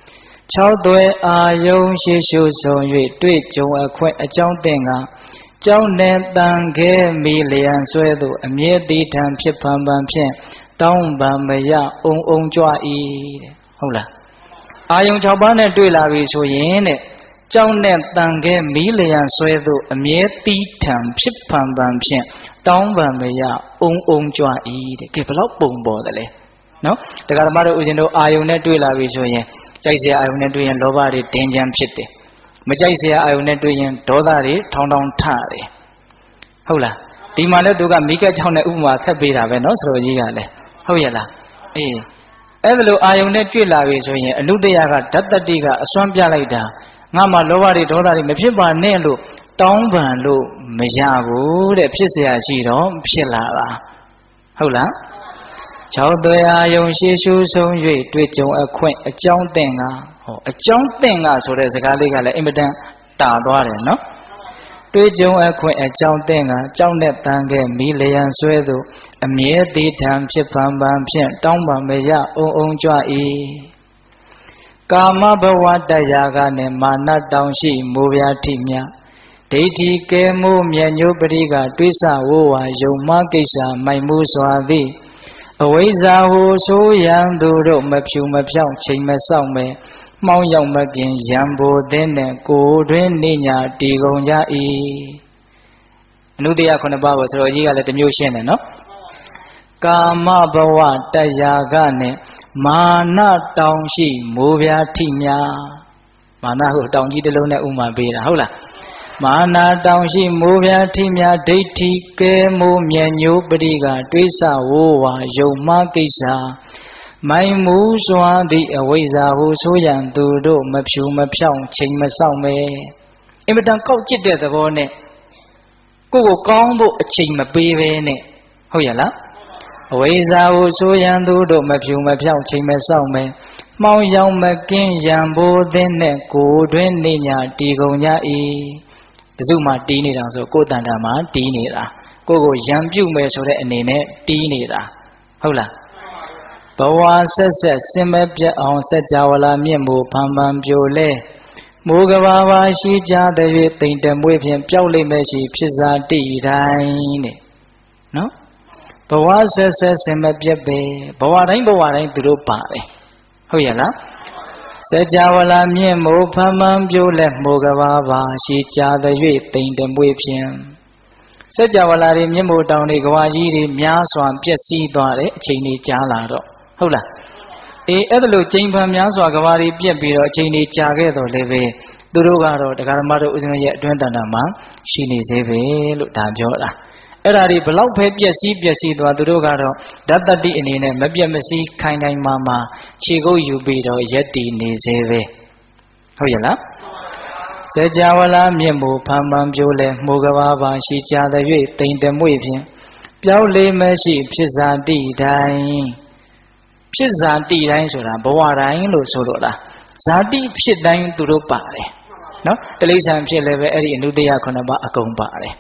6သွဲအာယုံရှိရှုဆုံ၍တွေ့ကြုံအခွင့်အကြောင်းသင်ကကြောင်းနဲ့တန်ခဲမိလျံဆွဲသို့အမြဲတည်ထံဖြစ်ဖန်ပန်ဖြင့်တောင်းပန်မရအုံကြွ၏တဲ့ဟုတ်လားအာယုံ6ပါးနဲ့တွေ့လာပြီဆိုရင်တဲ့ကြောင်းနဲ့တန်ခဲမိလျံဆွဲသို့အမြဲတည်ထံဖြစ်ဖန်ပန်ဖြင့်တောင်းပန်မရအုံကြွ၏တဲ့ကဲဘယ်လောက်ပုံပေါ်တယ်လဲနော်ဒကာဓမ္မတို့ဦးဇင်းတို့အာယုံနဲ့တွေ့လာပြီဆိုရင်ကြိုက်စရာအာယုံနဲ့တွေ့ရင်လောဘတွေတင်းချမ်းဖြစ်တယ်မကြိုက်စရာအာယုံနဲ့တွေ့ရင်ဒေါသတွေထောင်းထောင်းထတယ်ဟုတ်လားဒီမှာလည်းသူကမိကက်ချောင်းနဲ့ဥပမာဆက်ပေးတာပဲနော်ဆရာကြီးကလည်းဟုတ်ရဲ့လားအေးအဲ့ဒါလိုအာယုံနဲ့တွေ့လာပြီဆိုရင်အနုတ္တယကဓာတ်တတိကအစွမ်းပြလိုက်တာငါမှလောဘတွေဒေါသတွေမဖြစ်ပါနဲ့လို့တောင်းပန်လို့မရဘူးတဲ့ဖြစ်เสียရှိတော့ဖြစ်လာတာဟုတ်လား6သွဲအာယုံရှိရှုဆုံး၍တွေ့ကြုံအခွင့်အကြောင်းသင်ကဟောအကြောင်းသင်ကဆိုတဲ့စကားလေးကလည်းအင်မတန်တာသွားတယ်နော်တွေ့ကြုံအခွင့်အကြောင်းသင်ကကြောင်းနဲ့တန်ခဲ့မိလျံဆွဲသို့အမြဲတည်ထံဖြစ်ဖန်ပန်ဖြင့်တောင်းပန်မရအုံကြွ၏ကာမဘဝတရားကနဲ့မာနတောင်ရှိမူပြာထိမြဒိဋ္ဌိကဲမိုးမြညိုပရိကတွေးဆဝိုးဝါယုံမကိစ္စမိုင်မှုစွာသည်အဝိဇ္ဇာဟုဆိုးရန်သူတို့မဖြူမဖြောင်းချိန်မဆောက်မဲမှောင်ရောက်မကင်ရံဘိုသင်းနဲ့ကိုယ်တွင်နေညာတီကုန်ကြ၏အနုတ္တယ9ပါးကိုဆရာကြီးကလည်းတစ်မျိုးရှင်းတယ်နော်ကာမဘဝတရားကနဲ့မာနတောင်ရှိမိုးပြားထိမြမာနကိုတောင်ကြီးတစ်လုံးနဲ့ဥမာပေးတာဟုတ်လားမာနာတောင်ရှိမိုးပြားထိမြဒိဋ္ဌိကဲမိုးမြညိုပရိကတွေးဆဝိုးဝါယုံမကိစ္စမိုင်မူစွာသည့်အဝိဇ္ဇာဟုဆိုရန်သူတို့မဖြူမဖြောင်းချိန်မဆောက်မဲအင်မတန်ကောက်ကျစ်တဲ့သဘောနဲ့ကိုယ့်ကိုကောင်းဖို့အချိန်မပေးဘဲနဲ့ဟုတ်ရဲ့လားအဝိဇ္ဇာဟုဆိုရန်သူတို့မဖြူမဖြောင်းချိန်မဆောက်မဲမှောင်ရောက်မကင်းရံဘိုးသင်းနဲ့ကိုယ်တွင်နေညာတီကုန်ကြ၏တစုမှတီးနေတာဆိုကိုယ်တန်တာမှာတီးနေတာကိုယ့်ကိုရံပြုတ်မယ်ဆိုတဲ့အနေနဲ့တီးနေတာဟုတ်လားဘဝဆက်ဆက်စင်မပြတ်အောင်စัจ java လာမြင့်မို့ဖန်ဖန်ပြိုလဲမိုးကဘာပါရှိကြတဲ့၍တိမ်တမွေးဖြင့်ပျောက်လိမ့်မယ်ရှိဖြစ်စာတည်တိုင်းတဲ့နော်ဘဝဆက်ဆက်စင်မပြတ်ပဲဘဝတိုင်းသူတို့ပါတယ်ဟုတ်ရဲ့လားစัจ java လာမြင့်မို့ဖန်ဖန်ပြိုလဲမိုးကဘာပါရှိကြတဲ့၍တိမ်တမွေးဖြင့်စัจ java လာတွေမြင့်မို့တောင်တွေကဘာကြီးတွေများစွာပျက်စီးသွားတယ်အချိန်ကြီးကြာလာတော့ဟုတ်လားအေးအဲ့ဒါလို့ချိန်ဖန်များစွာကဘာတွေပြက်ပြီးတော့အချိန်ကြီးကြာခဲ့တော့လည်းပဲသူတို့ကတော့တရားဓမ္မတို့ဥစဉ်ရဲ့အတွင်းတန်တာမှာရှိနေသေးပဲလို့ဒါပြောတာအဲ့ဒါတွေဘလောက်ပဲပျက်စီးသွားသူတို့ကတော့ဓာတ်တတိအနေနဲ့မပြတ်မစည်းခိုင်မာခြေကုပ်ယူပြီးတော့ရက်တည်နေသေးပဲဟုတ်ရဲ့လားစัจ java လာမြင့်မို့ဖန်ဖန်ပြိုးလဲမိုးကဘာပါရှိကြတဲ့၍တိမ်တမွေ့ဖြင့်ပျောက်လေမရှိဖြစ်စာတိတိုင်းဖြစ်ဇာတိတိုင်းဆိုတာဘဝတိုင်းလို့ဆိုလို့လားဇာတိဖြစ်တိုင်းသူတို့ပါတယ်နော်တိရစ္ဆာန်ဖြစ်လည်းပဲအဲ့ဒီအနုတ္တယ9ပါးအကုန်ပါတယ်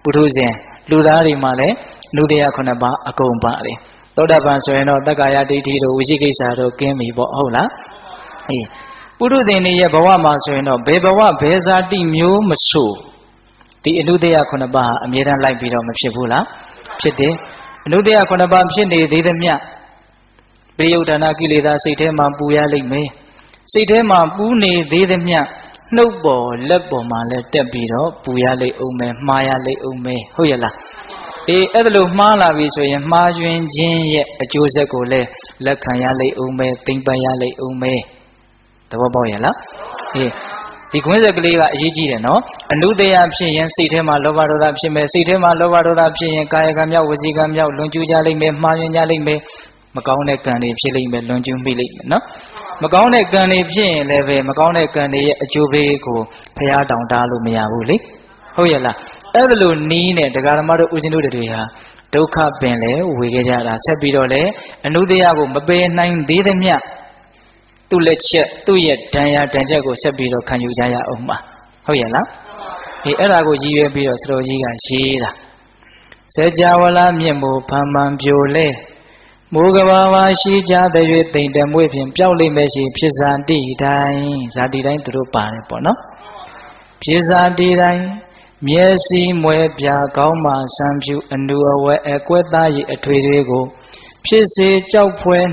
ပုထုဇဉ်လူသားတွေမှာလည်းအနုတ္တယခုနှစ်ပါးအကုန်ပါတယ်သောတာပန်ဆိုရင်တော့တက္ကာယဒိဋ္ဌိတို့ဝိသိကိစ္စတို့ကင်းပြီပေါ့ဟုတ်လားအေးပုထုဇဉ်တွေရဲ့ဘဝမှာဆိုရင်တော့ဘယ်ဘဝဘယ်ဇာတိမျိုးမဆိုဒီအနုတ္တယခုနှစ်ပါးအမြဲတမ်းလိုက်ပြီးတော့မဖြစ်ဘူးလားဖြစ်တယ်အနုတ္တယခုနှစ်ပါးဖြစ်နေသေးသမျှပရိယုဒ္ဓနာကိလေသာစိတ်ထဲမှာပူရလိမ့်မယ်စိတ်ထဲမှာပူနေသေးသမျှနှုတ်ပေါ်လက်ပေါ်မှာလည်းတက်ပြီးတော့ပူရလိမ့်အောင်မယ်မှားရလိမ့်အောင်မယ်ဟုတ်ရဲ့လားအေးအဲ့ဒါလို့မှားလာပြီဆိုရင်မှားယွင်းခြင်းရဲ့အကျိုးဆက်ကိုလည်းလက်ခံရလိမ့်အောင်မယ်သိမ့်ပတ်ရလိမ့်အောင်မယ်သဘောပေါက်ရဲ့လားအေးဒီခွင်းဆက်ကလေးကအရေးကြီးတယ်နော်အနုတ္တယဖြစ်ရင်စိတ်ထဲမှာလောဘဒေါသဖြစ်မယ်စိတ်ထဲမှာလောဘဒေါသဖြစ်ရင်ကာယကံမြောက်ဝစီကံမြောက်လွန်ကျူးကြလိမ့်မယ်မှားယွင်းကြလိမ့်မယ်မကောင်းတဲ့ကံတွေဖြစ်လိမ့်မယ်လွန်ကျူးမိလိမ့်မယ်နော်မကောင်းတဲ့ကံတွေဖြစ်ရင်လည်းပဲမကောင်းတဲ့ကံတွေရဲ့အကျိုးပေးကိုဖျားတောင်တားလို့မရဘူးလေဟုတ်ရဲ့လားအဲ့ဒါလို့နီးနဲ့တရားဓမ္မတို့ဦးဇင်းတို့တွေဟာဒုက္ခပင်လေဝေခဲ့ကြတာဆက်ပြီးတော့လေအနုတ္တယကိုမပယ်နိုင်သေးသမျှသူ့လက်ချက်သူ့ရဲ့ဒဏ်ရာဒဏ်ချက်ကိုဆက်ပြီးတော့ခံယူကြရအောင်ပါဟုတ်ရဲ့လားဒီအဲ့ဒါကိုရည်ရွယ်ပြီးတော့စတော်ကြီးကရေးတာစေကြဝဠာမြင့်မို့ဖန်မှန်ပြိုလဲမိုးကဘာဝရှိကြတဲ့၍တိမ်တမွေ့ဖြင့်ပျောက်လိမ့်မယ်ရှိဖြစ်ဇာတိတိုင်းဇာတိတိုင်းသူတို့ပါတယ်ပေါ့နော်ဖြစ်ဇာတိတိုင်းမျက်စိမွဲပြကောင်းမှဆံဖြူအနုအဝဲအကွက်သားရည်အထွေတွေကိုဖြစ်စေကြောက်ဖွဲ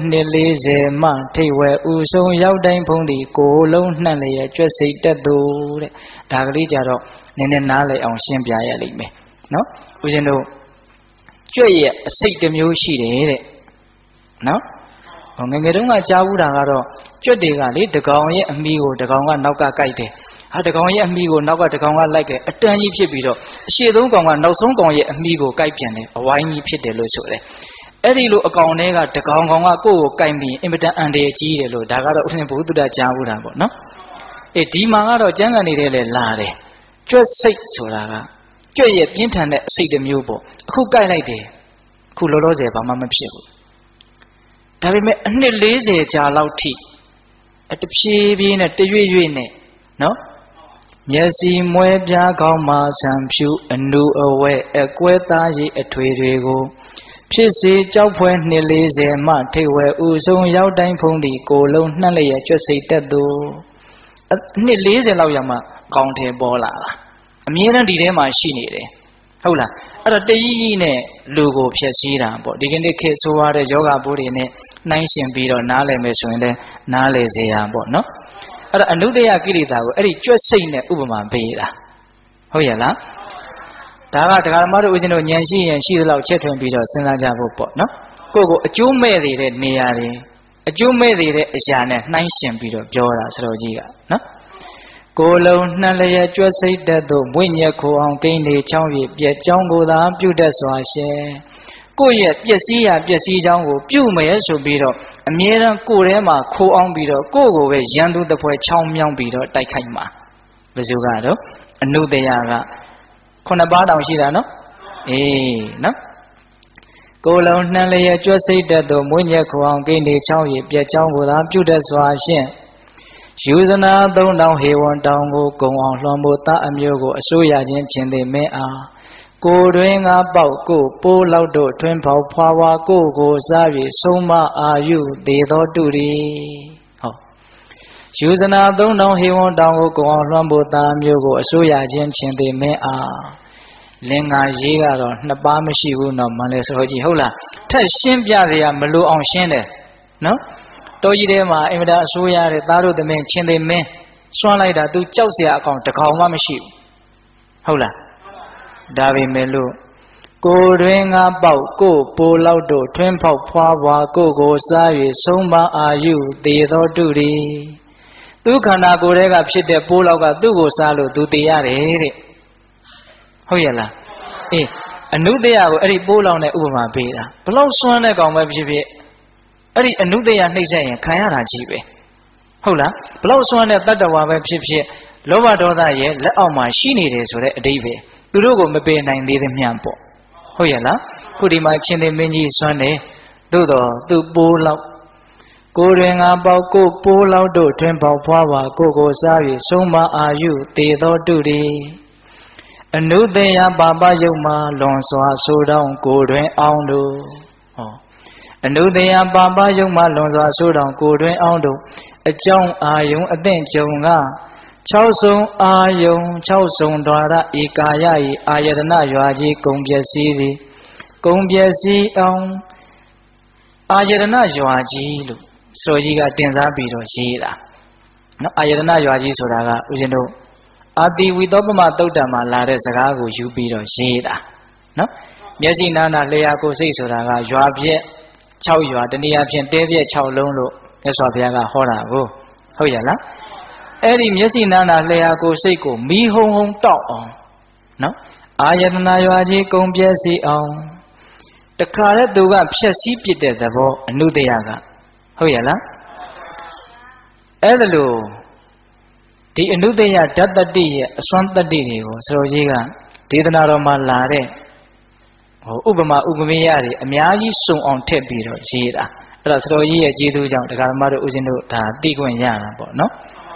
240မှထိတ်ဝဲဥဆုံးရောက်တိုင်းဖုံးသည်ကိုယ်လုံးနှံ့လျက်ကြွက်စိတ်တက်သူတဲ့ဒါကလေးကြတော့နည်းနည်းနားလည်အောင်ရှင်းပြရလိမ့်မယ်နော်ဦးဇင်းတို့ကြွက်ရဲ့အစိတ်တစ်မျိုးရှိတယ်တဲ့နော်ငယ်ငယ်တုန်းကကြားဘူးတာကတော့ကြွက်တွေကလေတကောင်ရဲ့အမီးကိုတကောင်ကနောက်ကကိုက်တယ်ဟာတကောင်ရဲ့အမီးကိုနောက်ကတကောင်ကလိုက်တယ်အတန်းကြီးဖြစ်ပြီးတော့အရှေ့ဆုံးကောင်ကနောက်ဆုံးကောင်ရဲ့အမီးကိုကိုက်ပြန်တယ်အဝိုင်းကြီးဖြစ်တယ်လို့ဆိုတယ်အဲ့ဒီလိုအကောင်တွေကတကောင်ကောင်ကကိုယ့်ကိုကိုက်ပြီးအင်မတန်အန်တရာယ်ကြီးတယ်လို့ဒါကတော့ဥစဉ်ဘုသူတ္တကြားဘူးတာပေါ့နော်အေးဒီမှာကတော့ကျမ်းဂန်နေတဲ့လေလာတယ်ကြွက်စိတ်ဆိုတာကကြွက်ရဲ့ပြင်းထန်တဲ့အစိတ်တစ်မျိုးပေါ့အခုကိုက်လိုက်တယ်အခုလောလောဆယ်ဘာမှမဖြစ်ဘူးဒါပေမဲ့အနှစ်40ကြာလောက်ထိတဖြည်းဖြည်းနဲ့တရွေ့ရွေ့နဲ့နော်မျက်စိမွဲပြားကောင်းမှဆံဖြူအနုအဝဲအကွဲသားရည်အထွေတွေကိုဖြစ်စေကြောက်ဖွဲ240မှထိတ်ဝဲဥဆုံးရောက်တိုင်းဖုံးသည်ကိုယ်လုံးနှံ့လျက်ကြွက်စိတ်တက်သူအနှစ်40လောက်ရောက်မှကောင်းတယ်ပေါ်လာတာအမြဲတမ်းဒီထဲမှာရှိနေတယ်ဟုတ်လားအဲ့တော့တကြီးကြီးနဲ့လူကိုဖျက်ဆီးတာပေါ့ဒီကနေ့ခေတ်ဆိုရတဲ့ယောဂဘိုးတွေနဲ့နှိုင်းရှင်ပြီးတော့နားလည်မယ်ဆိုရင်လည်းနားလည်စေရပေါ့နော်အဲ့တော့အနုတ္တယကိလေသာကိုအဲ့ဒီကြွက်စိတ်နဲ့ဥပမာပေးတာဟုတ်ရဲ့လားဒါကတရားဓမ္မတို့ဦးဇင်းတို့ဉာဏ်ရှိရင်ရှိသလောက်ချက်ထွင်ပြီးတော့စဉ်းစားကြဖို့ပေါ့နော်ကိုယ့်ကိုအကျိုးမဲ့တဲ့နေရာတွေအကျိုးမဲ့တဲ့အရာနဲ့နှိုင်းရှင်ပြီးတော့ပြောတာဆရာကြီးကနော်ကိုယ်လုံးနှံလျက်ကြွက်စိတ်တဲ့သို့မွေ့ညက်ခိုအောင်ကိန်းနေချောင်းရည်ပြက်ကြောင်းကိုသာပြုတတ်စွာရှင်ကိုယ့်ရဲ့ပျက်စီးရာပျက်စီးကြောင်းကိုပြုမယ်ဆိုပြီးတော့အမြဲတမ်းကိုယ်ထဲမှာခိုးအောင်ပြီးတော့ကိုယ့်ကိုပဲရန်သူတစ်ဖွဲချောင်းမြောင်းပြီးတော့တိုက်ခိုက်မှာဘယ်သူကတော့အနုတ္တယက9ပါးတောင်ရှိတာနော်အေးနော်ကိုယ်လုံးနှံလျက်ကြွက်စိတ်တဲ့သို့မွေ့ညက်ခိုအောင်ကိန်းနေချောင်းရည်ပြက်ကြောင်းကိုသာပြုတတ်စွာရှင်ယူဇနာ3000ဟေဝံတောင်ကိုကုံအောင်လွှမ်းမိုးသားအမျိုးကိုအစိုးရခြင်းခြင်းသည်မင်းအားကိုတွင်ငါပေါက်ကိုပိုးလောက်တို့ထွင်းဖောက်ဖွာဝါကိုစား၍ဆုံးမအာယုသေးသောတုရီဟောယူဇနာ3000ဟေဝံတောင်ကိုကုံအောင်လွှမ်းမိုးသားအမျိုးကိုအစိုးရခြင်းခြင်းသည်မင်းအားလင်္ကာရေးကတော့2ပါးမရှိဘူးတော့မလဲဆိုကြီးဟုတ်လားထက်ရှင်းပြရမလို့အောင်ရှင်းတယ်နော်တော်ကြီးထဲမှာအင်မတန်အစိုးရတဲ့သားတို့သမင်းချင်းသိမင်းစွန့်လိုက်တာသူကြောက်စရာအကောင်တကောင်မှမရှိဘူးဟုတ်လားဒါပေမဲ့လို့ကိုတွင်ငါပေါက်ကိုပိုးလောက်တို့ထွင်းဖောက်ဖွာဖွာကိုစား၍ဆုံးမအာယုသေးသောတုရီသူခန္ဓာကိုယ်ထဲကဖြစ်တဲ့ပိုးလောက်ကသူ့ကိုစားလို့သူသေရတယ်တဲ့ဟုတ်ရဲ့လားအေးအနုတ္တယကိုအဲ့ဒီပိုးလောက်နဲ့ဥပမာပေးတာဘလောက်စွန့်တဲ့ကောင်ပဲဖြစ်ဖြစ်အဲ့ဒီအနုတ္တယနှိမ့်ဆက်ရင်ခံရတာကြီးပဲဟုတ်လားဘလောက်စွမ်းတဲ့တတ္တဝါပဲဖြစ်ဖြစ်လောဘဒေါသရဲ့လက်အောက်မှာရှိနေတယ်ဆိုတဲ့အဓိပ္ပာယ်သူတို့ကိုမပယ်နိုင်သေးသမျှပေါ့ဟုတ်ရဲ့လားခုဒီမှာချင်းသိမင်းကြီးစွမ်းတယ်သို့တော့သူပိုးလောက်ကိုတွင်ငါပေါက်ကိုပိုးလောက်တို့ထွင်းပေါက်ဖွားပါကိုစား၍ဆုံးမအာယုသေသောတုရီအနုတေယပါပယုတ်မှာလွန်စွာဆိုတောင်းကိုတွင်အောင်တို့ဟောအနုတေယပါပယုတ်မှာလွန်စွာဆိုတောင်းကိုတွင်အောင်တို့အကြောင်းအာယုံအသင့်ကြုံက6ဆုံအာယုံ6ဆုံဒွါရဧကာယဤအာယတနာရွာကြီးဂုံပျက်စီးသည်ဂုံပျက်စီးအောင်အာယတနာရွာကြီးလို့စောကြီးကတင်စားပြီးတော့ရေးတာနော်အာယတနာရွာကြီးဆိုတာကဦးဇင်းတို့အာတိဝိသောပမသုတ်တံမှာလာတဲ့စကားကိုယူပြီးတော့ရေးတာနော်မျက်စိနာနာလျှာကိုယ်စိတ်ဆိုတာကရွာပြက်6ရွာတနည်းအားဖြင့်တဲပြက်6လုံးလို့မြတ်စွာဘုရားကဟောတာကိုဟုတ်ရဲ့လားအဲ့ဒီမျက်စိနာနာလျှာကိုယ်စိတ်ကိုမီးဟုံဟုံတောက်အောင်နော်အာယတနာရွာကြီးကုံပြည့်စီအောင်တခါတဲ့သူကဖြက်စီးပြစ်တဲ့သဘောအနုတ္တယကဟုတ်ရဲ့လားအဲ့ဒါလို့ဒီအနုတ္တယဓာတ္တတိရဲ့အစွမ်းတတ္တိတွေကိုဆရာကြီးကဒေသနာတော်မှာလာတဲ့ဥပမာဥပမေယတွေအများကြီးစုံအောင်ထည့်ပြီးတော့ရေးတာအဲ့ဒါဆရာကြီးရဲ့ကျေးဇူးကြောင့်တရားဓမ္မတို့ဦးဇင်းတို့ဒါသိခွင့်ရတာပေါ့နော်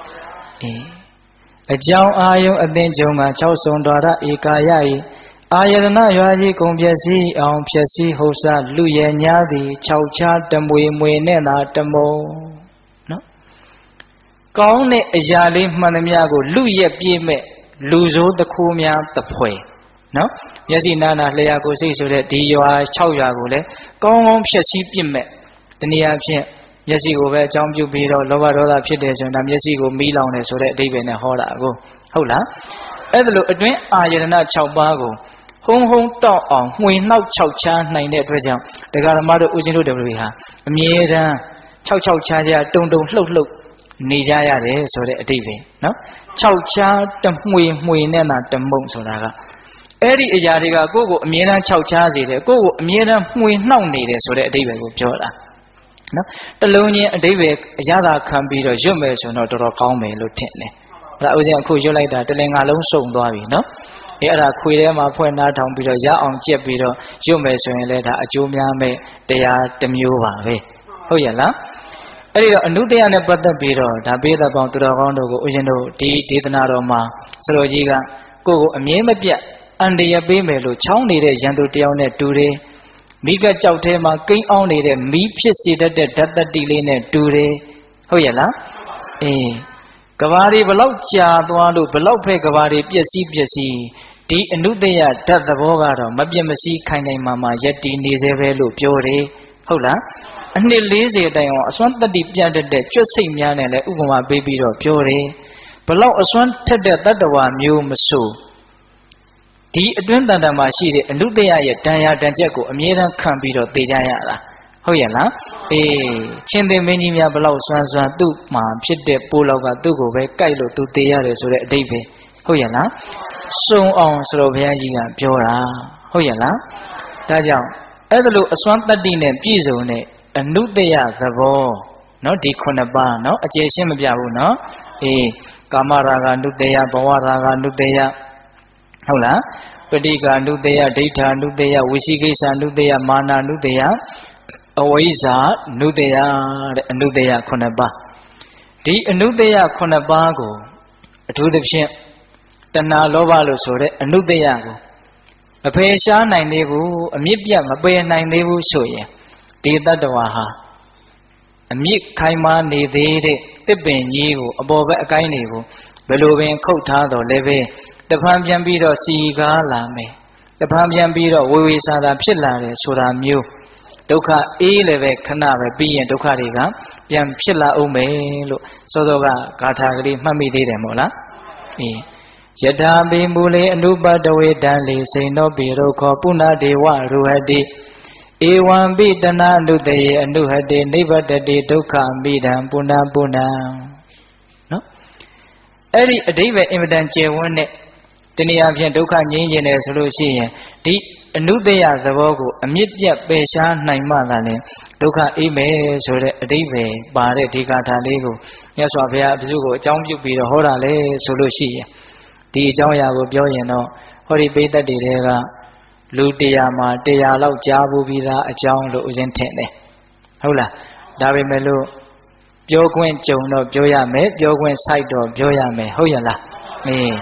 အကြောင်းအာယုံအသင်ကြုံက6ဆုံတော်ရဧကာယဤအာယတနာရွာကြီးကုံပျက်စီးအောင်ဖြက်စီးဟုတ်စားလူရဲ့ညာသည်6ချားတမွေမွေနဲ့သာတမုံနော်ကောင်းတဲ့အရာလေးမှန်သမျှကိုလူရဲ့ပြည့်မဲ့လူစိုးတခိုးများတဖွယ်နော်မျက်စိနာနာလျှာကိုယ်စိတ်ဆိုတဲ့ဒီရွာ6ရွာကိုလည်းကောင်းကောင်းဖြက်စီးပြစ်မဲ့တနည်းအားဖြင့်မျက်စိကိုပဲအကြောင်းပြုပြီးတော့လောဘဒေါသဖြစ်တယ်ဆိုရင်ဒါမျက်စိကိုမီးလောင်တယ်ဆိုတဲ့အဓိပ္ပာယ်နဲ့ဟောတာကိုဟုတ်လားအဲ့ဒါလို့အတွင်းအာယတနာ6ပါးကိုဟုံဟုံတောက်အောင်မှွေနှောက်6ချားနိုင်တဲ့အတွက်ကြောင့်တရားဓမ္မတို့ဦးဇင်းတို့တွေဟာအမြဲတမ်း6ချားကြတုံတုံလှုပ်လှုပ်နေကြရတယ်ဆိုတဲ့အဓိပ္ပာယ်နော်6ချားတမှွေမှွေနဲ့သာတမုံဆိုတာကအဲ့ဒီအရာတွေကကိုယ့်ကိုအမြဲတမ်း6ချားစေတယ်ကိုယ့်ကိုအမြဲတမ်းမှွေနှောက်နေတယ်ဆိုတဲ့အဓိပ္ပာယ်ကိုပြောတာနော်တလုံးချင်းအဓိပ္ပာယ်အရသာခံပြီးတော့ရွတ်မယ်ဆိုတော့တော်တော်ကောင်းမယ်လို့ထင်တယ်အဲ့ဒါဦးဇင်းအခုရွတ်လိုက်တာတလင်္ကာလုံးစုံသွားပြီနော်အဲ့ဒါခွေထဲမှာဖွင့်နှားထောင်ပြီးတော့ရအောင်ကြက်ပြီးတော့ရွတ်မယ်ဆိုရင်လည်းဒါအကျိုးများမဲ့တရားတစ်မျိုးပါပဲဟုတ်ရဲ့လားအဲ့ဒီတော့အနုတ္တယနဲ့ပတ်သက်ပြီးတော့ဒါပေးတဲ့ပေါင်းသူတော်ကောင်းတို့ကိုဦးဇင်းတို့ဒီဒေသနာတော်မှာဆရာကြီးကကိုယ့်ကိုအမြဲမပြတ်အန္တရာယ်ပေးမယ်လို့ချောင်းနေတဲ့ရန်သူတယောက်နဲ့တူတယ်မိကကြောက်ထဲမှာကိန်းအောင်နေတဲ့မီးဖြစ်စေတတ်တဲ့ဓာတ်တတိလေးနဲ့တူတယ်ဟုတ်ရဲ့လားကဘာတွေဘလောက်ကြာသွားလို့ဘလောက်ဖက်ကဘာတွေပျက်စီးဒီအနုတ္တယဓာတ်သဘောကတော့မပြတ်မစည်းခိုင်ခိုင်မာယက်တည်နေစေပဲလို့ပြောတယ်ဟုတ်လားအနှစ်40တိုင်အောင်အစွမ်းတတ္တိပြတ်တဲ့ကြွတ်စိတ်များနဲ့လည်းဥပမာပေးပြီးတော့ပြောတယ်ဘလောက်အစွမ်းထက်တဲ့တတ္တဝါမျိုးမဆိုဒီအတွင်းတန်တန်မှာရှိတဲ့အနုတ္တယရဲ့တန်ရာတန်ချက်ကိုအမြဲတမ်းခံပြီးတော့သိကြရတာဟုတ်ရဲ့လားချင်းသိမင်းကြီးများဘလောက်စွမ်းသူ့မှာဖြစ်တဲ့ပိုးလောက်ကသူ့ကိုပဲကြိုက်လို့သူသိရတယ်ဆိုတဲ့အဓိပ္ပာယ်ဟုတ်ရဲ့လားစုံအောင်ဆိုတော့ဘုရားကြီးကပြောတာဟုတ်ရဲ့လားဒါကြောင့်အဲ့ဒါလို့အစွမ်းတတ္တိနဲ့ပြည့်စုံတဲ့အနုတ္တယသဘောနော်ဒီ9ပါးနော်အကျေရှင်းမပြဘူးနော်ကာမရာဂ အနုတ္တယဘဝရာဂ အနုတ္တယဟုတ်လားပဋိက္ခ အနုတ္တယဒိဋ္ဌာ အနုတ္တယဝိသိကိစ္စ အနုတ္တယမာန အနုတ္တယအဝိဇ္ဇာ အနုတ္တယတဲ့အနုတ္တယ9ပါးဒီအနုတ္တယ9ပါးကိုအထူးသဖြင့်တဏှာလောဘလို့ဆိုတဲ့အနုတ္တယကိုမဖယ်ရှားနိုင်သေးဘူးအမြင့်ပြတ်မပယ်နိုင်သေးဘူးဆိုရင်ဒီတတ္တဝါဟာအမြင့်ခိုင်မာနေသေးတဲ့တစ်ပင်ကြီးကိုအပေါ်ဘက်အကိုင်းတွေကိုဘယ်လိုပင်ခုတ်ထားတော့လည်းပဲတဖန်ပြန်ပြီးတော့စီကားလာမယ်တဖန်ပြန်ပြီးတော့ဝေဝေစာသာဖြစ်လာတယ်ဆိုတာမျိုးဒုက္ခအေးလည်းပဲခဏပဲပြီးရင်ဒုက္ခတွေကပြန်ဖြစ်လာအောင်မယ်လို့စောစောကဂါထာကလေးမှတ်မိသေးတယ်မို့လားယထာပိမူလေအနုပတဝေတံလေစိန်သောပိရုခောပုဏ္ဏဒေဝရူဟတိဧဝံပိတနာနုတယေအနုဟတိနိဗ္ဗတတိဒုက္ခမိဒံပုဏ္ဏနော်အဲ့ဒီအဓိပ္ပာယ်အင်မတန်ကျယ်ဝန်းတဲ့တနည်းအားဖြင့်ဒုက္ခငြိမ်းခြင်းတယ်ဆိုလို့ရှိရင်ဒီအနုတ္တယသဘောကိုအမြင့်ပြတ်ပယ်ရှားနိုင်မှသာလေဒုက္ခအေးမယ်ဆိုတဲ့အဓိပ္ပာယ်ပါတဲ့ဒီဂါထာလေးကိုမြတ်စွာဘုရားအစုကိုအကြောင်းပြုပြီးတော့ဟောတာလေဆိုလို့ရှိရင်ဒီအကြောင်းအရာကိုပြောရင်တော့ဟောဒီပိဋကတ်တွေကလူ100မှာ100လောက်ကြားဘူးပြီးသားအကြောင်းလို့ဦးဇင်းထင်တယ်ဟုတ်လားဒါပေမဲ့လို့ပြောခွင့်ကြုံတော့ပြောရမယ်ပြောခွင့်စိုက်တော့ပြောရမယ်ဟုတ်ရလား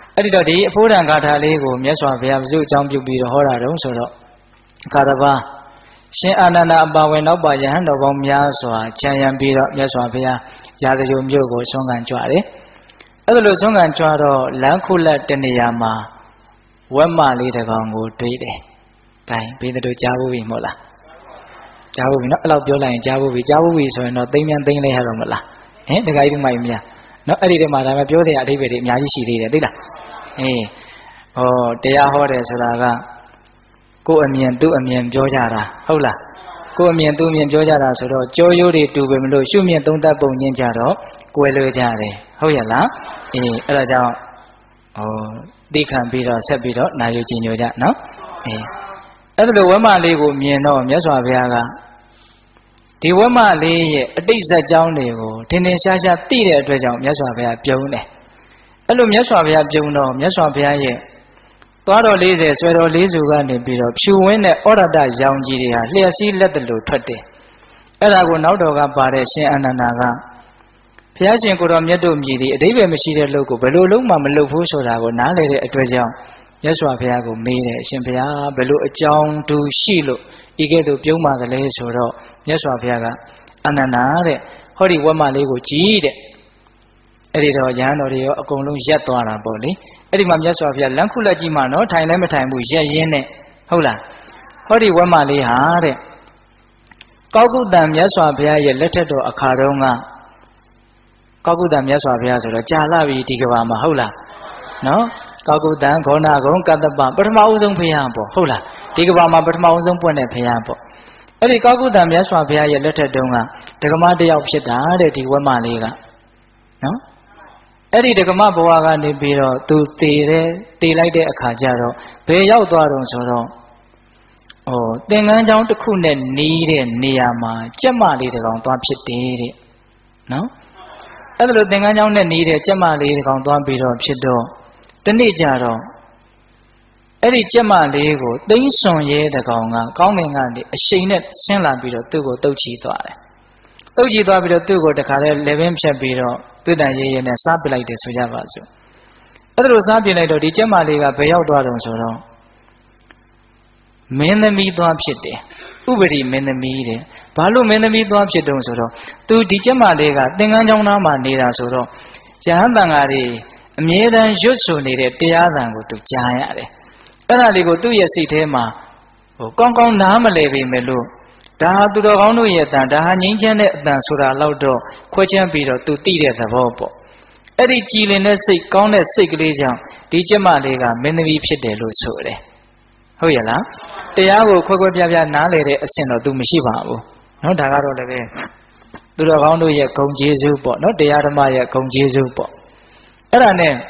အဲ့ဒီတော့ဒီအဖို့တန်ဂါထာလေးကိုမြတ်စွာဘုရားဘုဇုအကြောင်းပြုပြီးတော့ဟောတာတုံးဆိုတော့ခါတပါရှင်အာနန္ဒအပါဝင်နောက်ပါယဟန်တော်ပေါင်းများစွာခြံရံပြီးတော့မြတ်စွာဘုရားရာဇဂိုမြို့ကိုဆွမ်းခံကြွတယ်အဲ့ဒါလို့ဆွမ်းခံကြွတော့လမ်းခုလက်တနေရာမှာဝက်မလေးတစ်ကောင်ကိုတွေးတယ်။ဂိုင်းဘေးတို့ကြားဖို့ပြီမဟုတ်လား။ကြားဖို့ပြီနော်အဲ့လောက်ပြောလိုက်ရင်ကြားဖို့ပြီကြားဖို့ပြီဆိုရင်တော့သိမ့်မြန်သိမ့်လိုက်ရတော့မလား။ဟင်တခါကြီးဒီမိုက်မြနော်အဲ့ဒီတည်းမှာဒါပဲပြောတဲ့အဓိပ္ပာယ်တွေအများကြီးရှိသေးတယ်သိလား။အေးဟောတရားဟောတယ်ဆိုတာကကိုယ်အမြင်သူ့အမြင်ပြောကြတာဟုတ်လား။ကိုယ်အမြင်သူ့အမြင်ပြောကြတာဆိုတော့ကြောရိုးတွေတူပဲမလို့ရှုမြင်သုံးသပ်ပုံညင်းကြတော့ကွယ်လွယ်ကြတယ်ဟုတ်ရဲ့လား။အေးအဲ့ဒါကြောင့်သိခံပြီးတော့ဆက်ပြီးတော့နာယူကြည်ညိုကြနော်အဲ့ဒါလိုဝက်မလေးကိုမြင်တော့မြတ်စွာဘုရားကဒီဝက်မလေးရဲ့အတိတ်ဇာတ်ကြောင်းတွေကိုထင်ထင်ရှားရှားသိတဲ့အတွက်ကြောင့်မြတ်စွာဘုရားပြုံးတယ်အဲ့လိုမြတ်စွာဘုရားပြုံးတော့မြတ်စွာဘုရားရဲ့သွားတော်40ဆွဲတော်40ကနေပြီးတော့ဖြူဝင်းတဲ့ဩရတရောင်ကြီးတွေဟာလျှက်စီးလက်တလို့ထွက်တယ်အဲ့ဒါကိုနောက်တော်ကပါတဲ့ရှင်အာနန္ဒာကဘုရားရှင်ကိုတော်မြတ်တို့မြည်သည်အတိပ္ပယ်မရှိတဲ့လို့ကိုဘယ်လိုလုံးမှမလုပ်ဘူးဆိုတာကိုနားလည်တဲ့အတွက်ကြောင့်မြတ်စွာဘုရားကိုမေးတယ်အရှင်ဘုရားဘယ်လိုအကြောင်းတူရှိလို့ဤကဲ့သို့ပြုံးပါကလေးဆိုတော့မြတ်စွာဘုရားကအနန္နာတဲ့ဟောဒီဝက်မလေးကိုကြည်တဲ့အဲ့ဒီတော့ရဟန်းတော်တွေရောအကုန်လုံးရက်သွားတာပေါ့လေအဲ့ဒီမှာမြတ်စွာဘုရားလမ်းခုလက်ကြီးမှာနော်ထိုင်လည်းမထိုင်ဘူးရက်ရင်းနဲ့ဟုတ်လားဟောဒီဝက်မလေးဟာတဲ့ကောက်ကုတ္တံမြတ်စွာဘုရားရဲ့လက်ထက်တော်အခါတုန်းကကောက်ကုတ္တမြတ်စွာဘုရားဆိုတော့ကြာလာပြီဒီကဘာမှာဟုတ်လားနော်ကောက်ကုတ္တဂေါဏဂုံကတ္တပပထမအဦးဆုံးဘုရားပေါ့ဟုတ်လားဒီကဘာမှာပထမအဦးဆုံးပွင့်တဲ့ဘုရားပေါ့အဲ့ဒီကောက်ကုတ္တမြတ်စွာဘုရားရဲ့လက်ထက်တုန်းကဒကမတယောက်ဖြစ်တာတဲ့ဒီဝက်မလေးကနော်အဲ့ဒီဒကမဘဝကနေပြီးတော့သူတည်လိုက်တဲ့အခါကျတော့ဘယ်ရောက်သွားတော့ဆိုတော့သင်္ကန်းကျောင်းတစ်ခုနဲ့နီးတဲ့နေရာမှာကြက်မလေးတစ်ကောင်သွားဖြစ်တယ်တဲ့နော်အဲ့ဒါလိုသင်္ကန်းကျောင်းနဲ့နီးတဲ့ကြက်မလေးတစ်ကောင်သွားပြီးတော့ဖြစ်တော့တနေ့ကျတော့အဲ့ဒီကြက်မလေးကိုသိန်းစွန်ရဲတစ်ကောင်ကကောင်းကင်ကနေအရှိန်နဲ့ဆင်းလာပြီးတော့သူ့ကိုတုတ်ချီသွားတယ်တုတ်ချီသွားပြီးတော့သူ့ကိုတခါလဲလေပင်ဖြတ်ပြီးတော့သွေးတန်ရဲရဲနဲ့စားပစ်လိုက်တယ်ဆိုကြပါစို့အဲ့ဒါလိုစားပစ်လိုက်တော့ဒီကြက်မလေးကဘယ်ရောက်သွားတော့ဆိုတော့မင်းသမီးသွားဖြစ်တယ်ဥပရိမင်းသမီးတဲ့ဘာလို့မင်းသမီးသွားဖြစ်တုံးဆိုတော့သူဒီကျမလေးကသင်္ကန်းကျောင်းသားမှာနေတာဆိုတော့ယဟန်တန်ဃာတွေအမြဲတမ်းရွတ်ဆိုနေတဲ့တရားသံကိုသူကြားရတယ်အဲ့ဒါလေးကိုသူ့ရဲ့စိတ်ထဲမှာကောင်းကောင်းနားမလည်ပေမဲ့လို့ဒါဟာသူတော်ကောင်းတို့ရဲ့အတန်ဒါဟာငြိမ်းချမ်းတဲ့အတန်ဆိုတာလောက်တော့ခွဲခြမ်းပြီးတော့သူသိတဲ့သဘောပေါ့အဲ့ဒီကြည်လင်တဲ့စိတ်ကောင်းတဲ့စိတ်ကလေးကြောင့်ဒီကျမလေးကမင်းသမီးဖြစ်တယ်လို့ဆိုတယ်ဟုတ်ရဲ့လားတရားကိုခွဲခွဲပြားပြားနားလည်တဲ့အဆင့်တော့ तू မရှိပါဘူးเนาะဒါကတော့လည်းပဲသူတော်ကောင်းတို့ရဲ့ဂုဏ်ကျေးဇူးပေါ့เนาะတရားဓမ္မရဲ့ဂုဏ်ကျေးဇူးပေါ့အဲ့ဒါနဲ့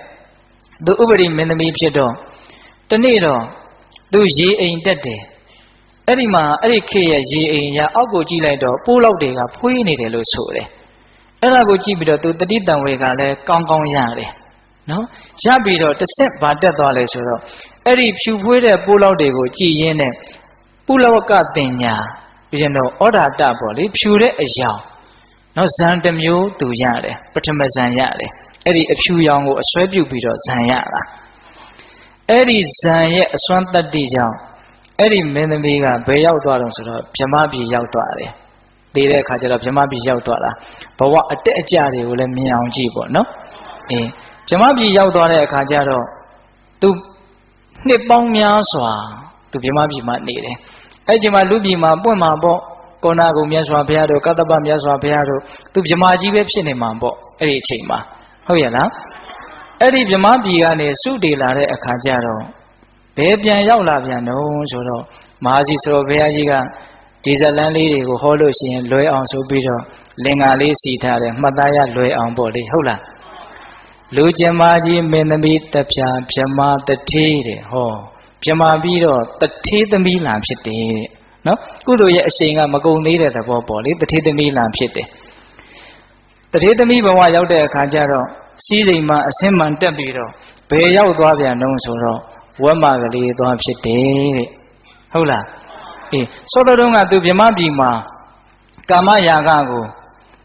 तू ဥပရိမင်းသမီးဖြစ်တော့တနေ့တော့ तू ရေအိမ်တက်တယ်အဲ့ဒီမှာအဲ့ဒီခေရဲ့ရေအိမ်ရအောက်ကိုကြည့်လိုက်တော့ပိုးလောက်တွေကဖွေးနေတယ်လို့ဆိုတယ်အဲ့ဒါကိုကြည့်ပြီးတော့ तू တတိတံဝေကလည်းကောင်းကောင်းရတယ်နော်ရပြီးတော့တစ်ဆက်ဗာတက်သွားလဲဆိုတော့အဲ့ဒီဖြူဖွေးတဲ့ပိုးလောက်တွေကိုကြည်ရင်းနဲ့ပုလဝကတင်ညာပြီးရင်တော့ဩဒါတပေါ့လေဖြူတဲ့အယောင်နော်ဇံတစ်မျိုးသူရတယ်ပထမဇံရတယ်အဲ့ဒီအဖြူရောင်ကိုအစွဲပြုတ်ပြီးတော့ဇံရတာအဲ့ဒီဇံရဲ့အစွမ်းတတ္တိကြောင့်အဲ့ဒီမင်းသမီးကဘယ်ရောက်သွားတော့ဆိုတော့ဗြဟ္မပြည်ရောက်သွားတယ်သေတဲ့အခါကျတော့ဗြဟ္မပြည်ရောက်သွားတာဘဝအတက်အကျတွေကိုလည်းမြင်အောင်ကြည့်ပေါ့နော်ဗြဟ္မပြည်ရောက်သွားတဲ့အခါကျတော့သူနှစ်ပေါင်းများစွာသူဗြဟ္မပြည်မှာနေတယ်အဲ့ဒီမှာလူပြည်မှာပွင့်မှာပေါ့ကောဏဂုံမြတ်စွာဘုရားတို့ကတ္တပမြတ်စွာဘုရားတို့သူဗြဟ္မကြီးပဲဖြစ်နေမှာပေါ့အဲ့ဒီအချိန်မှာဟုတ်ရဲ့လားအဲ့ဒီဗြဟ္မပြည်ကနေစုတည်လာတဲ့အခါကျတော့ဘယ်ပြန်ရောက်လာပြန်တော့ဆိုတော့မဟာစီစရောဘုရားကြီးကဒီဇလန်းလေးတွေကိုဟောလို့ရှိရင်လွယ်အောင်ဆိုပြီးတော့လင်္ကာလေးစီထားတယ်မှတ်သားရလွယ်အောင်ပေါ့လေဟုတ်လားလူကျမကြီးမင်းသမီးတပြာဗြဟ္မာတထေးတဲ့ဟောဗြဟ္မာပြီးတော့တထေးသမီးလာဖြစ်တယ်တဲ့နော်ကုသိုလ်ရဲ့အရှိန်ကမကုန်သေးတဲ့သဘောပေါ့လေတထေးသမီးလာဖြစ်တယ်တထေးသမီးဘဝရောက်တဲ့အခါကျတော့စီးစိမ်မှာအစင်းမှန်တက်ပြီးတော့ဘယ်ရောက်သွားပြန်တော့ဆိုတော့ဝက်မကလေးသွားဖြစ်တယ်တဲ့ဟုတ်လားစောတော်တုန်းကသူဗြဟ္မာပြည်မှာကာမရာဂကို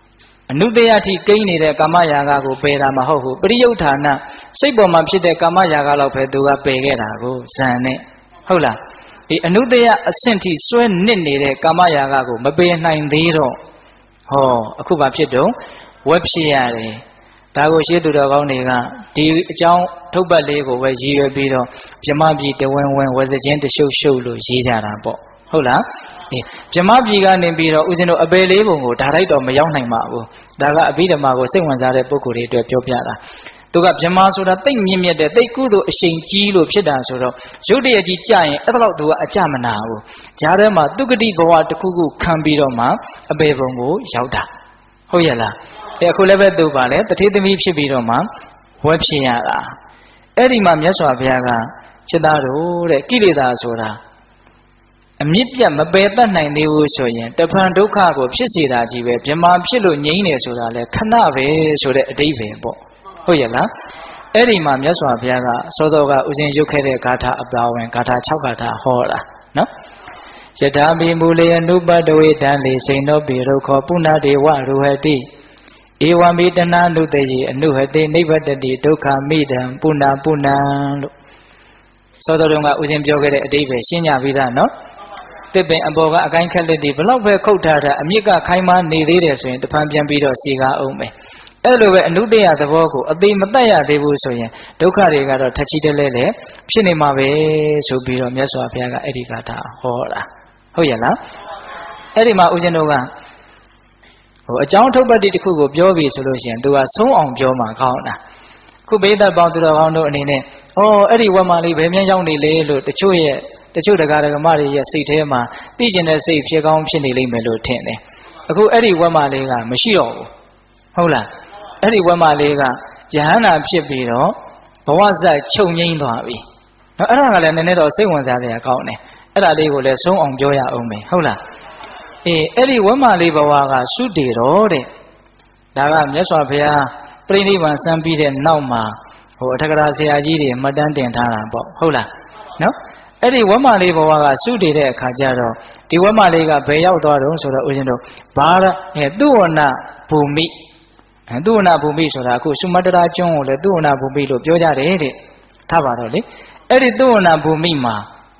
အနုတ္တယတိကိန်းနေတဲ့ကာမရာဂကိုပယ်တာမဟုတ်ဘူးပရိယုဌာဏစိတ်ပေါ်မှာဖြစ်တဲ့ကာမရာဂလောက်ပဲသူကပယ်ခဲ့တာကိုဇန်နဲ့ဟုတ်လားဒီအနုတ္တယအဆင့်ထိစွဲနစ်နေတဲ့ကာမရာဂကိုမပယ်နိုင်သေးတော့ဟောအခုဘာဖြစ်တော့ဝက်ဖြစ်ရတယ်ဒါကိုရှေးသူတော်ကောင်းတွေကဒီအကြောင်းထုတ်ပတ်လေးကိုပဲရည်ရွယ်ပြီးတော့ဗြဟ္မပြည်တဝင်းဝင်းဝဇချင်းတရှုပ်ရှုပ်လို့ရေးကြတာပေါ့ဟုတ်လားဗြဟ္မပြည်ကနေပြီးတော့ဦးဇင်းတို့အပေလေးပုံကိုဓာလိုက်တော့မရောက်နိုင်ပါဘူးဒါကအဘိဓမ္မာကိုစိတ်ဝင်စားတဲ့ပုဂ္ဂိုလ်တွေအတွက်ပြောပြတာသူကဗြဟ္မာဆိုတာတိတ်မြင့်မြတ်တဲ့တိတ်ကုသိုလ်အရှိန်ကြီးလို့ဖြစ်တာဆိုတော့ရုပ်တရက်ကြီးကြရင်အဲ့ဒါတော့သူကအကြမနာဘူးဂျားထဲမှာသူကတိဘဝတစ်ခုခုခံပြီးတော့မှအပေပုံကိုရောက်တာဟုတ်ရဲ့လားအခုလည်းပဲသူပါလေတထေသမီးဖြစ်ပြီးတော့မှဝက်ဖြစ်ရတာအဲ့ဒီမှာမြတ်စွာဘုရားကจิตသားတို့တဲ့ကိလေသာဆိုတာအမြင့်ပြတ်မပယ်တတ်နိုင်သေးဘူးဆိုရင်တဖန်ဒုက္ခကိုဖြစ်စေတာကြီးပဲဗြဟ္မာဖြစ်လို့ငြိမ်းနေဆိုတာလေခဏပဲဆိုတဲ့အဓိပ္ပာယ်ပေါ့ဟုတ်ရဲ့လားအဲ့ဒီမှာမြတ်စွာဘုရားကသောတော်ကဥစဉ်ရုပ်ခဲ့တဲ့ဂါထာအပါဝင်ဂါထာ6ဂါထာဟောတာနော်ယထာပိမူလေအနုပတဝေတံလေစိန်သောပိရုခောပုဏ္ဏဒေဝရူဟတိဧဝံမိတနာနုတယေအနုဟတိနိဗ္ဗတတိဒုက္ခမိတံပုဏ္ဏပုဏ္ဏလို့သောတော်ကဥစဉ်ပြောခဲ့တဲ့အဓိပ္ပာယ်ရှင်းကြပြီးသားနော်တစ်ပင်အပေါ်ကအကိုင်းခက်လက်တွေဘလောက်ပဲခုတ်ထားတာအမြစ်ကခိုင်းမနေသေးတယ်ဆိုရင်တဖန်ပြန်ပြီးတော့စီကားအောင်မယ်အဲ့လိုပဲအနုတ္တယသဘောကိုအသေးမတတ်ရသေးဘူးဆိုရင်ဒုက္ခတွေကတော့ထချီတလဲလဲဖြစ်နေမှာပဲဆိုပြီးတော့မြတ်စွာဘုရားကအဲ့ဒီကထာဟောတာဟုတ်ရဲ့လားအဲ့ဒီမှာဦးဇင်းတို့ကအကြောင်းထုတ်ပတ်တိတစ်ခုကိုပြောပြီဆိုလို့ရှိရင်သူကဆုံးအောင်ပြောမှကောင်းတာခုဘိသက်ပေါင်းသူတော်ကောင်းတို့အနေနဲ့အဲ့ဒီဝက်မလေးဘယ်မြန်ရောက်နေလေလို့တချို့တရားဓမ္မတွေရဲ့စိတ်ထဲမှာသိကျင်တဲ့စိတ်ဖြစ်ကောင်းဖြစ်နေလိမ့်မယ်လို့ထင်တယ်အခုအဲ့ဒီဝက်မလေးကမရှိတော့ဘူးဟုတ်လားအဲ့ဒီဝက်မလေးကယဟန္တာဖြစ်ပြီးတော့ဘဝဇတ်ချုပ်ငိမ့်သွားပြီနော်အဲ့ဒါကလည်းနည်းနည်းတော့စိတ်ဝင်စားစရာကောင်းတယ်အဲ့ဒါလေးကိုလည်းဆုံးအောင်ပြောရအောင်မယ်ဟုတ်လားအဲ့ဒီဝက်မလေးဘဝကသုတေတော်တဲ့ဒါကမြတ်စွာဘုရားပြိဋိဘံစံပြီးတဲ့နောက်မှာအထက်ကရာဆရာကြီးတွေမှတ်တမ်းတင်ထားတာပေါ့ဟုတ်လားနော်အဲ့ဒီဝက်မလေးဘဝကသုတေတဲ့အခါကျတော့ဒီဝက်မလေးကဘယ်ရောက်သွားတော့ဆိုတော့ဦးဇင်းတို့ဘာသူဝနဘူမိသူဝနဘူမိဆိုတာအခုစုမတ္တရာကျွန်းကိုလည်းသူဝနဘူမိလို့ပြောကြတယ်တဲ့ထားပါတော့လေအဲ့ဒီသူဝနဘူမိမှာ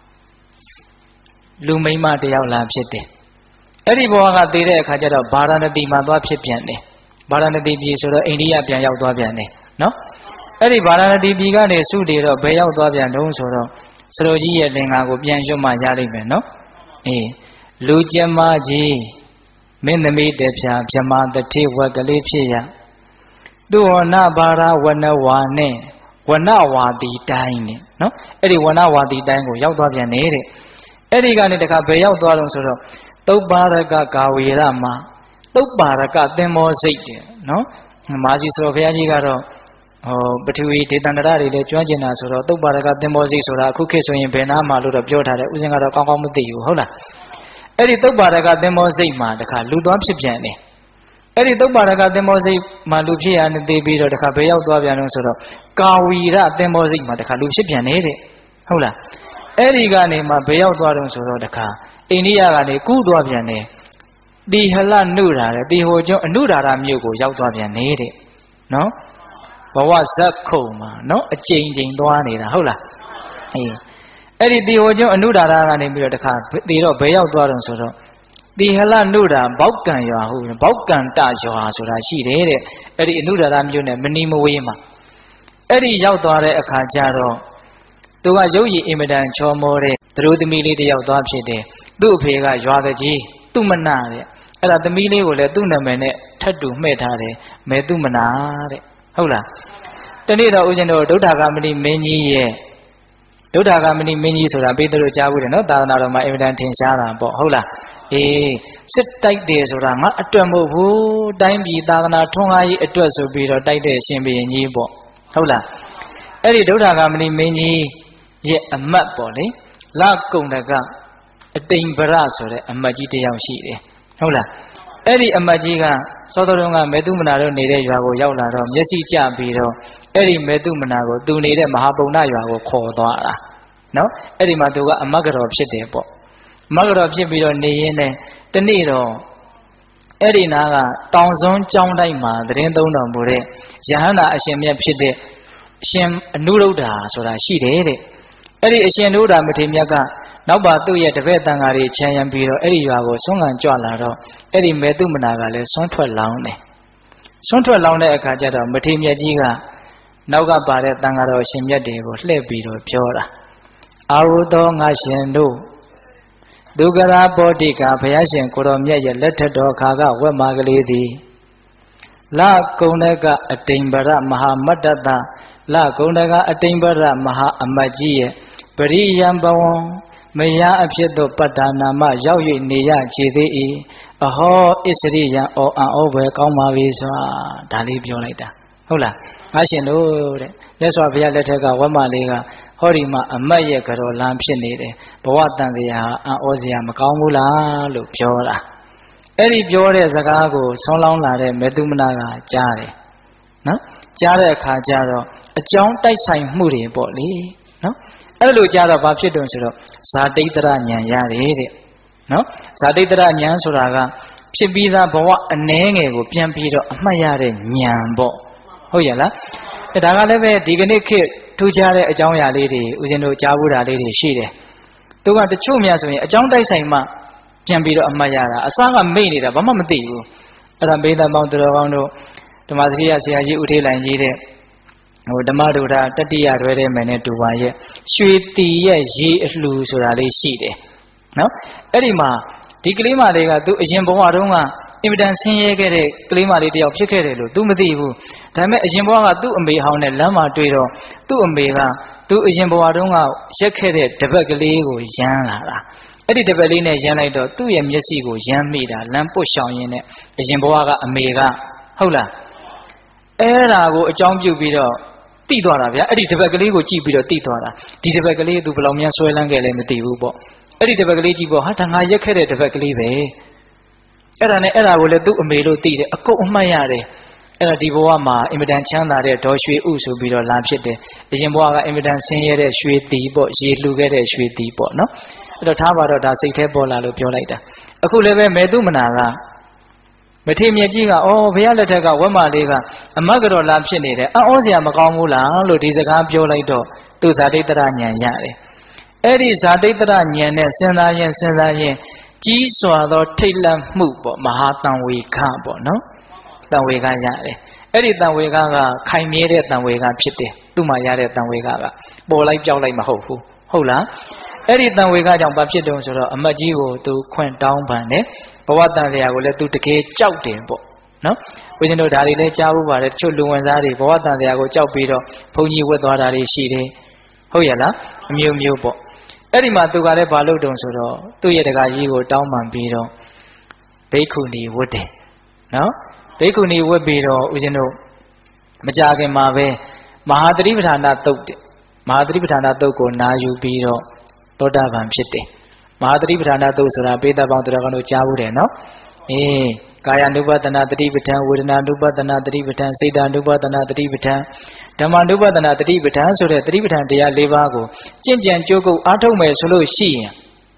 လူမိန်းမတယောက်လာဖြစ်တယ်အဲ့ဒီဘဝကတည်တဲ့အခါကျတော့ဗာရာဏသီမှာသွားဖြစ်ပြန်တယ်ဗာရာဏသီပြည်ဆိုတော့အိန္ဒိယပြန်ရောက်သွားပြန်တယ်နော်အဲ့ဒီဗာရာဏသီပြည်ကနေသုတေတော့ဘယ်ရောက်သွားပြန်တုံးဆိုတော့စရိုကြီးရဲ့လင်္ကာကိုပြန်ရွတ်မှရလိမ့်မယ်နော်လူကျမကြီးမင်းသမီးတဖြာဗြဟ္မာတတိဝက်ကလေးဖြစ်ရသူဝနဘာရဝနဝါနဲ့ဝနဝါဒီတိုင်းနဲ့နော်အဲ့ဒီဝနဝါဒီတိုင်းကိုရောက်သွားပြန်နေတဲ့အဲ့ဒီကနေတခါဘယ်ရောက်သွားတော့ဆိုတော့သုပ္ပါရကကာဝေရမှာသုပ္ပါရကသင်္ဘောစိတ်တယ်နော်မာစီဆိုတော့ဘုရားကြီးကတော့ပထဝီဒေသန္တရတွေလည်းကျွမ်းကျင်တာဆိုတော့သုပ္ပါရကသင်္ဘောစိတ်ဆိုတာအခုခေတ်ဆိုရင်ဘယ်နာမှာလို့တော့ပြောထားတယ်ဥစဉ်ကတော့ကောင်းကောင်းမသိဘူးဟုတ်လားအဲ့ဒီသုပ္ပါရကသင်္ဘောစိတ်မှာတခါလူသွားဖြစ်ပြန်တယ်အဲ့ဒီသုပ္ပါရကသင်္ဘောစိတ်မှာလူဖြစ်ရနေသေးပြီးတော့တခါဘယ်ရောက်သွားပြန်လို့ဆိုတော့ကာဝီရသင်္ဘောစိတ်မှာတခါလူဖြစ်ပြန်နေတဲ့ဟုတ်လားအဲ့ဒီကနေမှဘယ်ရောက်သွားတော့ဆိုတော့တခါအိန္ဒိယကနေကူးသွားပြန်တယ်တိဟလနုရာတဲ့တိဟိုကျွန်းအနုရာရမြို့ကိုရောက်သွားပြန်နေတဲ့နော်ဘဝဇက်ခုံမှာနော်အကျဉ်းချင်းသွားနေတာဟုတ်လားအဲ့ဒီတိဟိုကျွန်းအနုရာရကနေပြီးတော့တခါတေတော့ဘယ်ရောက်သွားတော့ဆိုတော့တိဟလနုရာဘောက်ကံရွာဟုတ်ဘောက်ကံတရွာဆိုတာရှိတယ်တဲ့အဲ့ဒီအနုရာရမြို့နဲ့မနီမဝေးမှာအဲ့ဒီရောက်သွားတဲ့အခါကျတော့သူကရုပ်ရည်အင်မတန်ချောမောတဲ့သတို့သမီးလေးတယောက်သွားဖြစ်တယ်သူ့အဖေကရွာတကြီးသူ့မနာတဲ့အဲ့ဒါသမီးလေးကိုလည်းသူ့နာမည်နဲ့ထပ်တူမှဲ့ထားတယ်မဲသူ့မနာတဲ့ဟုတ်လားတနေ့တော့ဦးဇင်းတို့ဒုဋ္ဌဂမဏိမင်းကြီးရဲ့ဒုဋ္ဌဂမဏိမင်းကြီးဆိုတာပေးတို့ကြားဘူးတယ်နော်သာသနာတော်မှာအင်မတန်ထင်ရှားတာပေါ့ဟုတ်လားစစ်တိုက်တယ်ဆိုတာငါအတွက်မဟုတ်ဘူးတိုင်းပြည်သာသနာထွန်းကားရေးအတွက်ဆိုပြီးတော့တိုက်တဲ့ရှင်ဘုရင်ကြီးပေါ့ဟုတ်လားအဲ့ဒီဒုဋ္ဌဂမဏိမင်းကြီးရဲ့အမတ်ပေါ့လေလကုံတကအတိမ်ပရဆိုတဲ့အမတ်ကြီးတယောက်ရှိတယ်ဟုတ်လားအဲ့ဒီအမတ်ကြီးကသောတော်တော်ကမေတုမနာတို့နေတဲ့ရွာကိုရောက်လာတော့မျက်စိကျပြီးတော့အဲ့ဒီမေတုမနာကိုသူနေတဲ့မဟာပုံနာရွာကိုခေါ်သွားတာနော်အဲ့ဒီမှာသူကအမတ်ကတော်ဖြစ်တယ်ပေါ့အမတ်ကတော်ဖြစ်ပြီးတော့နေရင်းနဲ့တနေ့တော့ Erina, Townsend, John Dima, the Rendon Mure, Jahana, Ashemia Pide, Shem Nuruda, so that she did it. Eri Ashenuda Matimiaga, Nabatu yet the Vetangari, Chayan Biro, Eri Yago, Song and Jolaro, Eri Medumanaga, Sontra Laune. Sontra Laune Kajada, Matimia Giga, Naga Bare Tangaro, Shimia Devo, Lebiro, Piora. Arudo Nashendo. Dugara Bodika, Payashin, Kuromia, letter dog Kaga, Wemagali. La Konega, a Timbara, Mahamadada, La Konega, a Timbara, Maha Amaji, Peri Yambawon, Maya Abshedo Patana, Ma, Yawi, Nia, Chidi, a ho Isria, or an over Koma, Dali Bionita. Hola, I should know that's why we are letter Wamaliga. Horima, a Mayakaro Lampshinade, Boatan the Ozia Makamula, Lupiola. Eri Biore Zagago, so long lare, Medunaga, Jare. No? Jare Kajaro, a John Tyson Moody body. No? Elu Jara Babshidon, Saditra Nyari. No? Saditra Nyan Suraga, Shibida Boa, a Nenge, Piampiro, Mayare, Nyambo. Oh, yella. The Dagaleve, Diganiki. Two jare a Jonia lady, Uzino Jabura lady, she. To want the Chumias, a John Dysama, Jambito of Mayara, a song of made it of Mamadiu. Arambeda Mount Ravano, the Madria Siaji Utila and Jide, or the Madura, Tatia, Rede Mene to Waya, Sweet the Ye Luz or Ali Shide. No? Erima, Tiklima lega to Jimboarunga. Evidence here get a climatic of Chicago, to Madibu. Time a Jimboa to Umbe Hone Lama Twido, to Umbega, to Jimboarunga, Shekere, Tabagaligo, Janara. Eddie the Berliner Janito, 2 Yamesigo, Jamida, Lampo Shawn, a Jimboaga, Amiga, Hola. Era go a jump you below. Tidora, Eddie Tabagaligo, Chibido, Titora, Titabagali, to Bologna, Soilangale, Matibubo. Eddie Tabagalibo, Hatanga, Yakere, Tabagalibe. Era will do a melody, a coat of my yard. Era divoama, evident chana, Doshwe Usu Bido Lampshite, a Jimboa evident senior, sweet depot, she look at a sweet depot, no? The Tabara does a table later. A cool level medumanaga. Matimia Giga, oh, Vialetega, Wama Lega, a Magaro Lampshine, a Ozia Macamula, Lutizaga Piolaito, to Zadetanya Yare. Eddie Zadetanya, Senayan. G swallow tailor move, Mahatan we camp, no? Then we got Yare. Edit than we got Chimere than we got Pity, to my Yare than we got. Bo like Jow like Mahofu. Hola. Edit than we got young Babshidon, a Majigo to Quent down Bande, but what than they will let to take Chowtin, no? We know that they chow over the children and Zari, but what than they go chow Peter, pony with what are they she? Hoyala, Mew bo. Erima to got a balloon so, 2 years ago, down Mampiro. Bakuni would they? No? Bakuni would be, you know, Majagan Mave, Mahadrivana took Mahadrivana toko, now you be Toda Vampshite. Mahadrivana those who are paid about the Ragano Chavure, no? Eh, Kaya Nuba than other Divitan, Wooden Nuba than other Divitan, Seda Nuba than other Divitan, Tamanduba than other Divitan, so that Divitan de Levago, Jinjan Joko, Atome Solo Shi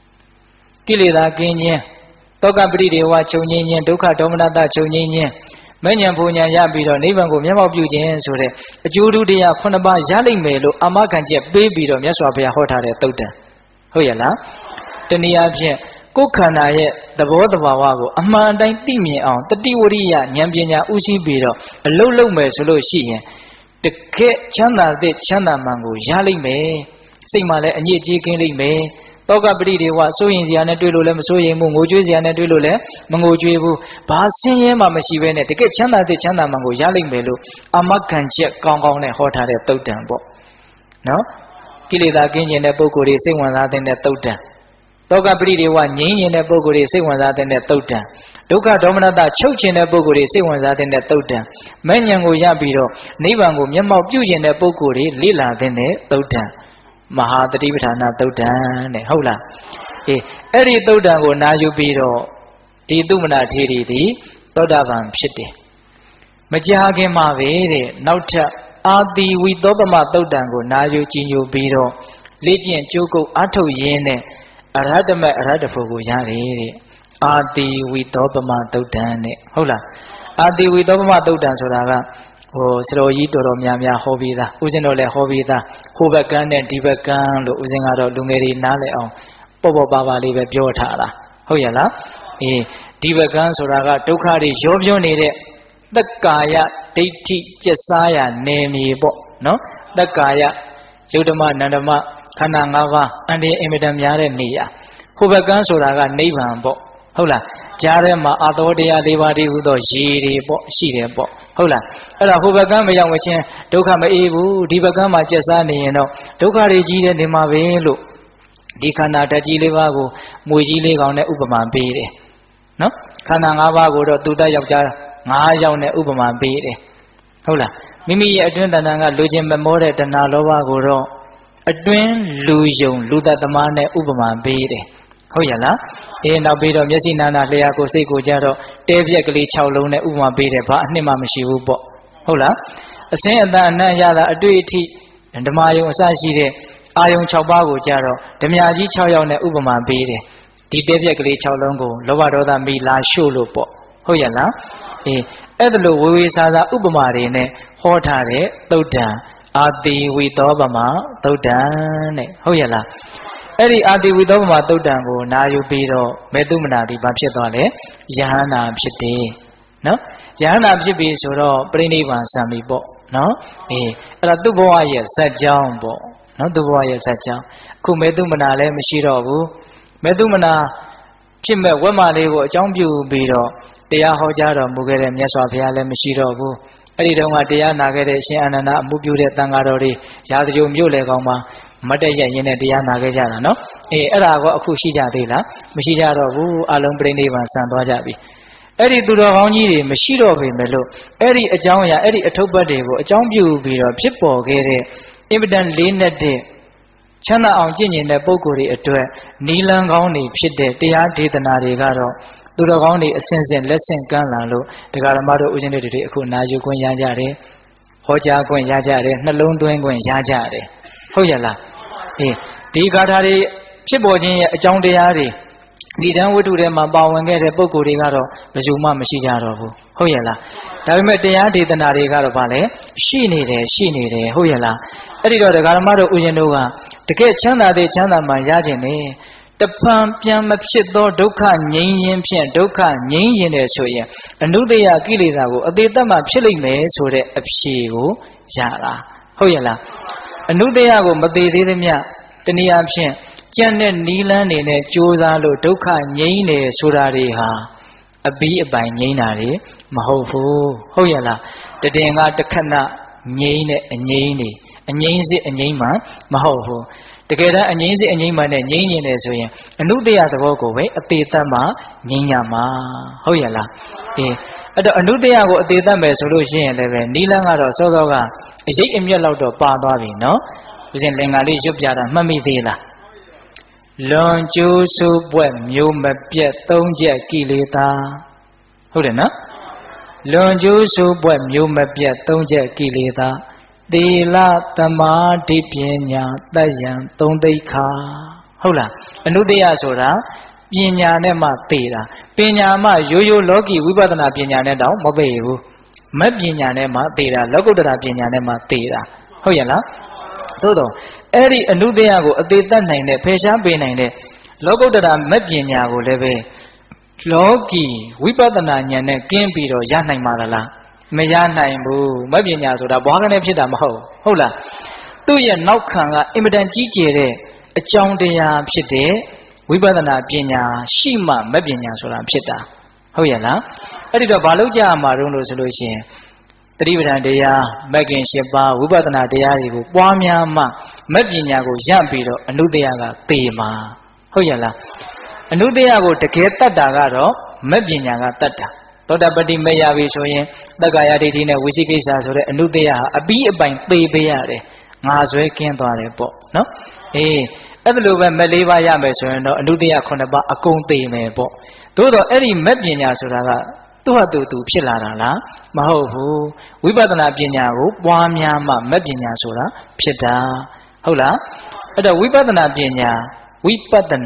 Kilida Kenya, Toka Bride, Wachonin, Doka Dominata Chonin, Manyan Punya Yabito, Nivango, Yama Bujan, so that a Judu de Akonaba Yali Melo, Amakanja, baby of Yaswapia Hota Tota. Hoyala, Tenia. Kokana yet the board of Wago, a man dying Timi on the Diworia, Yambia, Usi Biro, a low mesolo she. The Chana de Chana Mango, Yali me, Simale and Ye Kili me, Toga Bride was so in the Anadulum, so in Mungojuzi and Adulule, Mangojubu, passing Mamma Shivene, the Chana de Chana Mango, Yali Melu, a Makan check Kong on a hot at a totem. No? Kilida Kenyan a Bokuri, sing one other than a totem. Toga Bride one yin in a Boguri, say one that in the Tota. Doka Dominata, Choch in a Boguri, say one that in the Tota. Manyango Yabiro, Nivango, Yama Puj in a Boguri, Lila than the Tota. Maha the Divitana Tota, Hola. Eri Tota go na you biro, Tidumana Tiri, Toda Van Shitty. Majahage Mave, Nauta, Adi with Dobama Todango, na you Ginu Biro, Legion Joko Ato Yene. Aradama Radafogo Yari, အာတိဝိသောပမသုတ်တံနဲ့ဟုတ်လားအာတိဝိသောပမသုတ်တံဆိုတာကဆရာကြီးတော်တော်များများဟောပြီးသားဦးဇင်းတော်လည်းဟောပြီးသားဟိုဘက်ကန်းနဲ့ဒီဘက်ကန်းလို့ဦးဇင်းကတော့လူငယ်တွေနားလည်အောင်ပေါ့ပါလေးပဲပြောထားတာဟုတ်ရဲ့လားဒီဘက်ကန်းဆိုတာကဒုက္ခတွေရောပြောနေတဲ့တက္ကာယဒိဋ္ဌိကျက်စားရနေမြေပေါ့နော်တက္ကာယယုတ်ဓမ္မနန္ဓမ္မခန္ဓာ၅ပါးအန္တရာယ်အင်မတန်များတဲ့နေရာဟိုဘက်ကန်းဆိုတာကနိဗ္ဗာန်ပေါ့ဟုတ်လားကြားထဲမှာအာသောတရား၄ပါးတည်းဟူသောရေတွေပေါ့ရှိတယ်ပေါ့ဟုတ်လားအဲ့ဒါဟိုဘက်ကမ်းမရောက်မချင်းဒုက္ခမအေးဘူးဒီဘက်ကမ်းမှာကျက်စားနေရင်တော့ဒုက္ခတွေကြီးတယ်နေမှာပဲလို့ဒီခန္ဓာဓာတ်ကြီး၄ပါးကိုမွေကြီးလေးကောင်နဲ့ဥပမာပေးတယ်နော်ခန္ဓာ၅ပါးကိုတော့သူတတ်ယောက်ျား၅ယောက်နဲ့ဥပမာပေးတယ်ဟုတ်လားမိမိရဲ့အတွင်းတဏ္ဍာကလူချင်းမမောတဲ့တဏှာလောဘကိုတော့အတွင်းလူယုံလူသက်သမားနဲ့ဥပမာပေးတယ်ဟုတ်ရလားနောက်ပြီးတော့မျက်စိနာနာလျှာကိုစိတ်ကိုကြတော့တဲပြက်ကလေး6လုံးနဲ့ဥပမာပေးတယ်ဘာအနှစ်မှမရှိဘူးပေါ့ဟုတ်လားအစင်းအတန်အနံ့ရတာအတွေ့အထိဓမ္မယုံအစရှိတဲ့အာယုံ6ပါးကိုကြတော့ဓမြကြီး6ယောက်နဲ့ဥပမာပေးတယ်ဒီတဲပြက်ကလေး6လုံးကိုလောဘဒေါသမိလာရှို့လို့ပေါ့ဟုတ်ရလားအဲ့ဒါလို့ဝေဝေစာစာဥပမာတွေနဲ့ဟောထားတဲ့သုတ်တံအာတိဝိသောပမသုတ်တံတဲ့ဟုတ်ရလားအဲ့ဒီအာတိဝိသောပမသုတ်တံကိုနာယူပြီးတော့မေတုမနာတိဘာဖြစ်သွားလဲယဟန္တာဖြစ်တယ်နော်ယဟန္တာဖြစ်ပြီဆိုတော့ပြိဋိဘံစံပြီပေါ့နော်အဲ့ဒါသူ့ဘဝရဲ့ဇက်ကြောင်းပေါ့နော်သူ့ဘဝရဲ့ဇက်ကြောင်းအခုမေတုမနာလည်းမရှိတော့ဘူးမေတုမနာဖြစ်မဲ့ဝက်မလေးကိုအကြောင်းပြုပြီးတော့တရားဟောကြားတော်မူခဲ့တဲ့မြတ်စွာဘုရားလည်းမရှိတော့ဘူးအဲ့ဒီတုန်းကတရားနာခဲ့တဲ့အရှင်အာနန္ဒအမှုပြုတဲ့တန်ဃာတော်တွေရာဇဂိုမြို့လေကောင်မှာမတ်တရရင်နဲ့တရားနာခဲ့ကြတာနော်အဲ့ဒါကအခုရှိကြသေးလားမရှိကြတော့ဘူးအလုံးပြိဋိဘံဆံသွားကြပြီအဲ့ဒီသူတော်ကောင်းကြီးတွေမရှိတော့ပေမဲ့လို့အဲ့ဒီအကြောင်းအရာအဲ့ဒီအထုပ်ပတ်တွေကိုအကြောင်းပြုပြီးတော့ဖြစ်ပေါ်ခဲ့တဲ့အင်မတန်လေးနက်တဲ့ချမ်းသာအောင်ကြင်ကျင်တဲ့ပုဂ္ဂိုလ်တွေအတွက်နီလန်းကောင်းတွေဖြစ်တဲ့တရားဒေသနာတွေကတော့သူတော်ကောင်းတွေအစဉ်စဉ်လက်ဆင့်ကမ်းလာလို့တရားဓမ္မတို့ဦးဇင်းတွေတွေအခုနာယူခွင့်ရကြတယ်ဟောကြားခွင့်ရကြတယ်နှလုံးသွင်းခွင့်ရကြတယ်ဟုတ်ရဲ့လားဒီဂါထာတွေဖြစ်ပေါ်ခြင်းရဲ့အကြောင်းတရားတွေဒီတန်းဝတ္ထုထဲမှာပါဝင်ခဲ့တဲ့ပုဂ္ဂိုလ်တွေကတော့ဘယ်သူမှမရှိကြတော့ဘူးဟုတ်ရဲ့လားဒါပေမဲ့တရားဒေသနာတွေကတော့ဗာလဲရှိနေတယ်ဟုတ်ရဲ့လားအဲ့ဒီတော့တရားဓမ္မတို့ဦးဇင်းတို့ကတကယ်ချမ်းသာတဲ့ချမ်းသာမှရခြင်းနဲ့တဖန်ပြန်မဖြစ်သောဒုက္ခငြိမ်းရင်ဖြင့်ဒုက္ခငြိမ်းရင်တယ်ဆိုရင်အနုတ္တယကိလေသာကိုအသေးသက်မှဖြစ်လိမ့်မယ်ဆိုတဲ့အဖြေကိုရတာဟုတ်ရဲ့လားအနုတ္တယကိုမသေးသေးသမျှတနည်းအားဖြင့်ကြံ့တဲ့နီလန်းနေနဲ့ကြိုးစားလို့ဒုက္ခငြိမ်းတယ်ဆိုတာတွေဟာအပီးအပိုင်ငြိမ်းတာတွေမဟုတ်ဘူးဟုတ်ရဲ့လားတည်ငါတခဏငြိမ်းတဲ့အငြိမ်းတွေအငြိမ်းစစ်အငြိမ်းမှမဟုတ်ဘူးတကယ်တမ်းအငြိမ်းစစ်အငြိမ်းမှနဲ့ငြိမ်းနေတယ်ဆိုရင်အနုတ္တယသဘောကိုပဲအသေးသက်မှငြိမ်းရမှာဟုတ်ရဲ့လားအဲ့တော့အနုတ္တယကိုအသေးသက်မယ်ဆိုလို့ရှိရင်လည်းပဲနီလန်းကတော့စောစောကအရိပ်အမြက်လောက်တော့ပါသွားပြီနော်ဦးဇင်းလင်္ကာလေးရွတ်ပြတာမှတ်မိသေးလားလွန်ကျိုးစုပွက်မျိုးမပြတ်သုံးချက်ကိလေသာဟုတ်တယ်နော်လွန်ကျိုးစုပွက်မျိုးမပြတ်သုံးချက်ကိလေသာသီလသမာဓိပညာတတ်ဉာဏ်သုံးသိက္ခာဟုတ်လားအနုတ္တယဆိုတာပညာနဲ့မှသိတာပညာမှရိုးရိုးလောကီဝိပဿနာပညာနဲ့တောင်မသိဘူးမက်ပညာနဲ့မှသိတာလောကုတ္တရာပညာနဲ့မှသိတာဟုတ်ရဲ့လားသို့တော့အဲ့ဒီအနုတ္တယကိုအသေးသက်နိုင်တဲ့ဖယ်ရှားပေးနိုင်တဲ့လောကုတ္တရာမက်ပညာကိုလည်းပဲလောကီဝိပဿနာဉာဏ်နဲ့ကင်းပြီးတော့ရနိုင်မှာလားမရနိုင်ဘူးမက်ပညာဆိုတာဘွားကနေဖြစ်တာမဟုတ်ဟုတ်လားသူ့ရဲ့နောက်ခံကအင်မတန်ကြီးကျယ်တဲ့အကြောင်းတရားဖြစ်တဲ့ဝိပဿနာပညာရှိမှမက်ပညာဆိုတာဖြစ်တာဟုတ်ရဲ့လားအဲ့ဒီတော့ဘာလို့ကြရမှာတော့လို့ဆိုလို့ရှိရင်တတိပဌာန်တရားမဂ်ကင်၈ပါးဝိပဿနာတရားတွေကိုပွားများမှမက်ပညာကိုရပြီးတော့အနုတ္တယကသေမှာဟုတ်ရဲ့လားအနုတ္တယကိုတကယ်တတ်တာကတော့မက်ပညာကတတ်တာသောတာပတိမရပြီဆိုရင်သက္ကာယဒိဋ္ဌိနဲ့ဝိသိကိစ္စဆိုတဲ့အနုတ္တယဟာအပြီးအပိုင်သေပေးရတယ်ငါဆွဲကင်းသွားတယ်ပေါ့နော်အဲ့ဒါလိုပဲမက်၄ပါးရမယ်ဆိုရင်တော့အနုတ္တယ9ပါးအကုန်သေမယ်ပေါ့သို့တော့အဲ့ဒီမက်ပညာဆိုတာကသူ့ဟာသူဖြစ်လာတာလားမဟုတ်ဘူးဝိပဿနာပညာကိုပွားများမှမက်ပညာဆိုတာဖြစ်တာဟုတ်လားအဲ့တော့ဝိပဿနာပညာဝိပဿနာ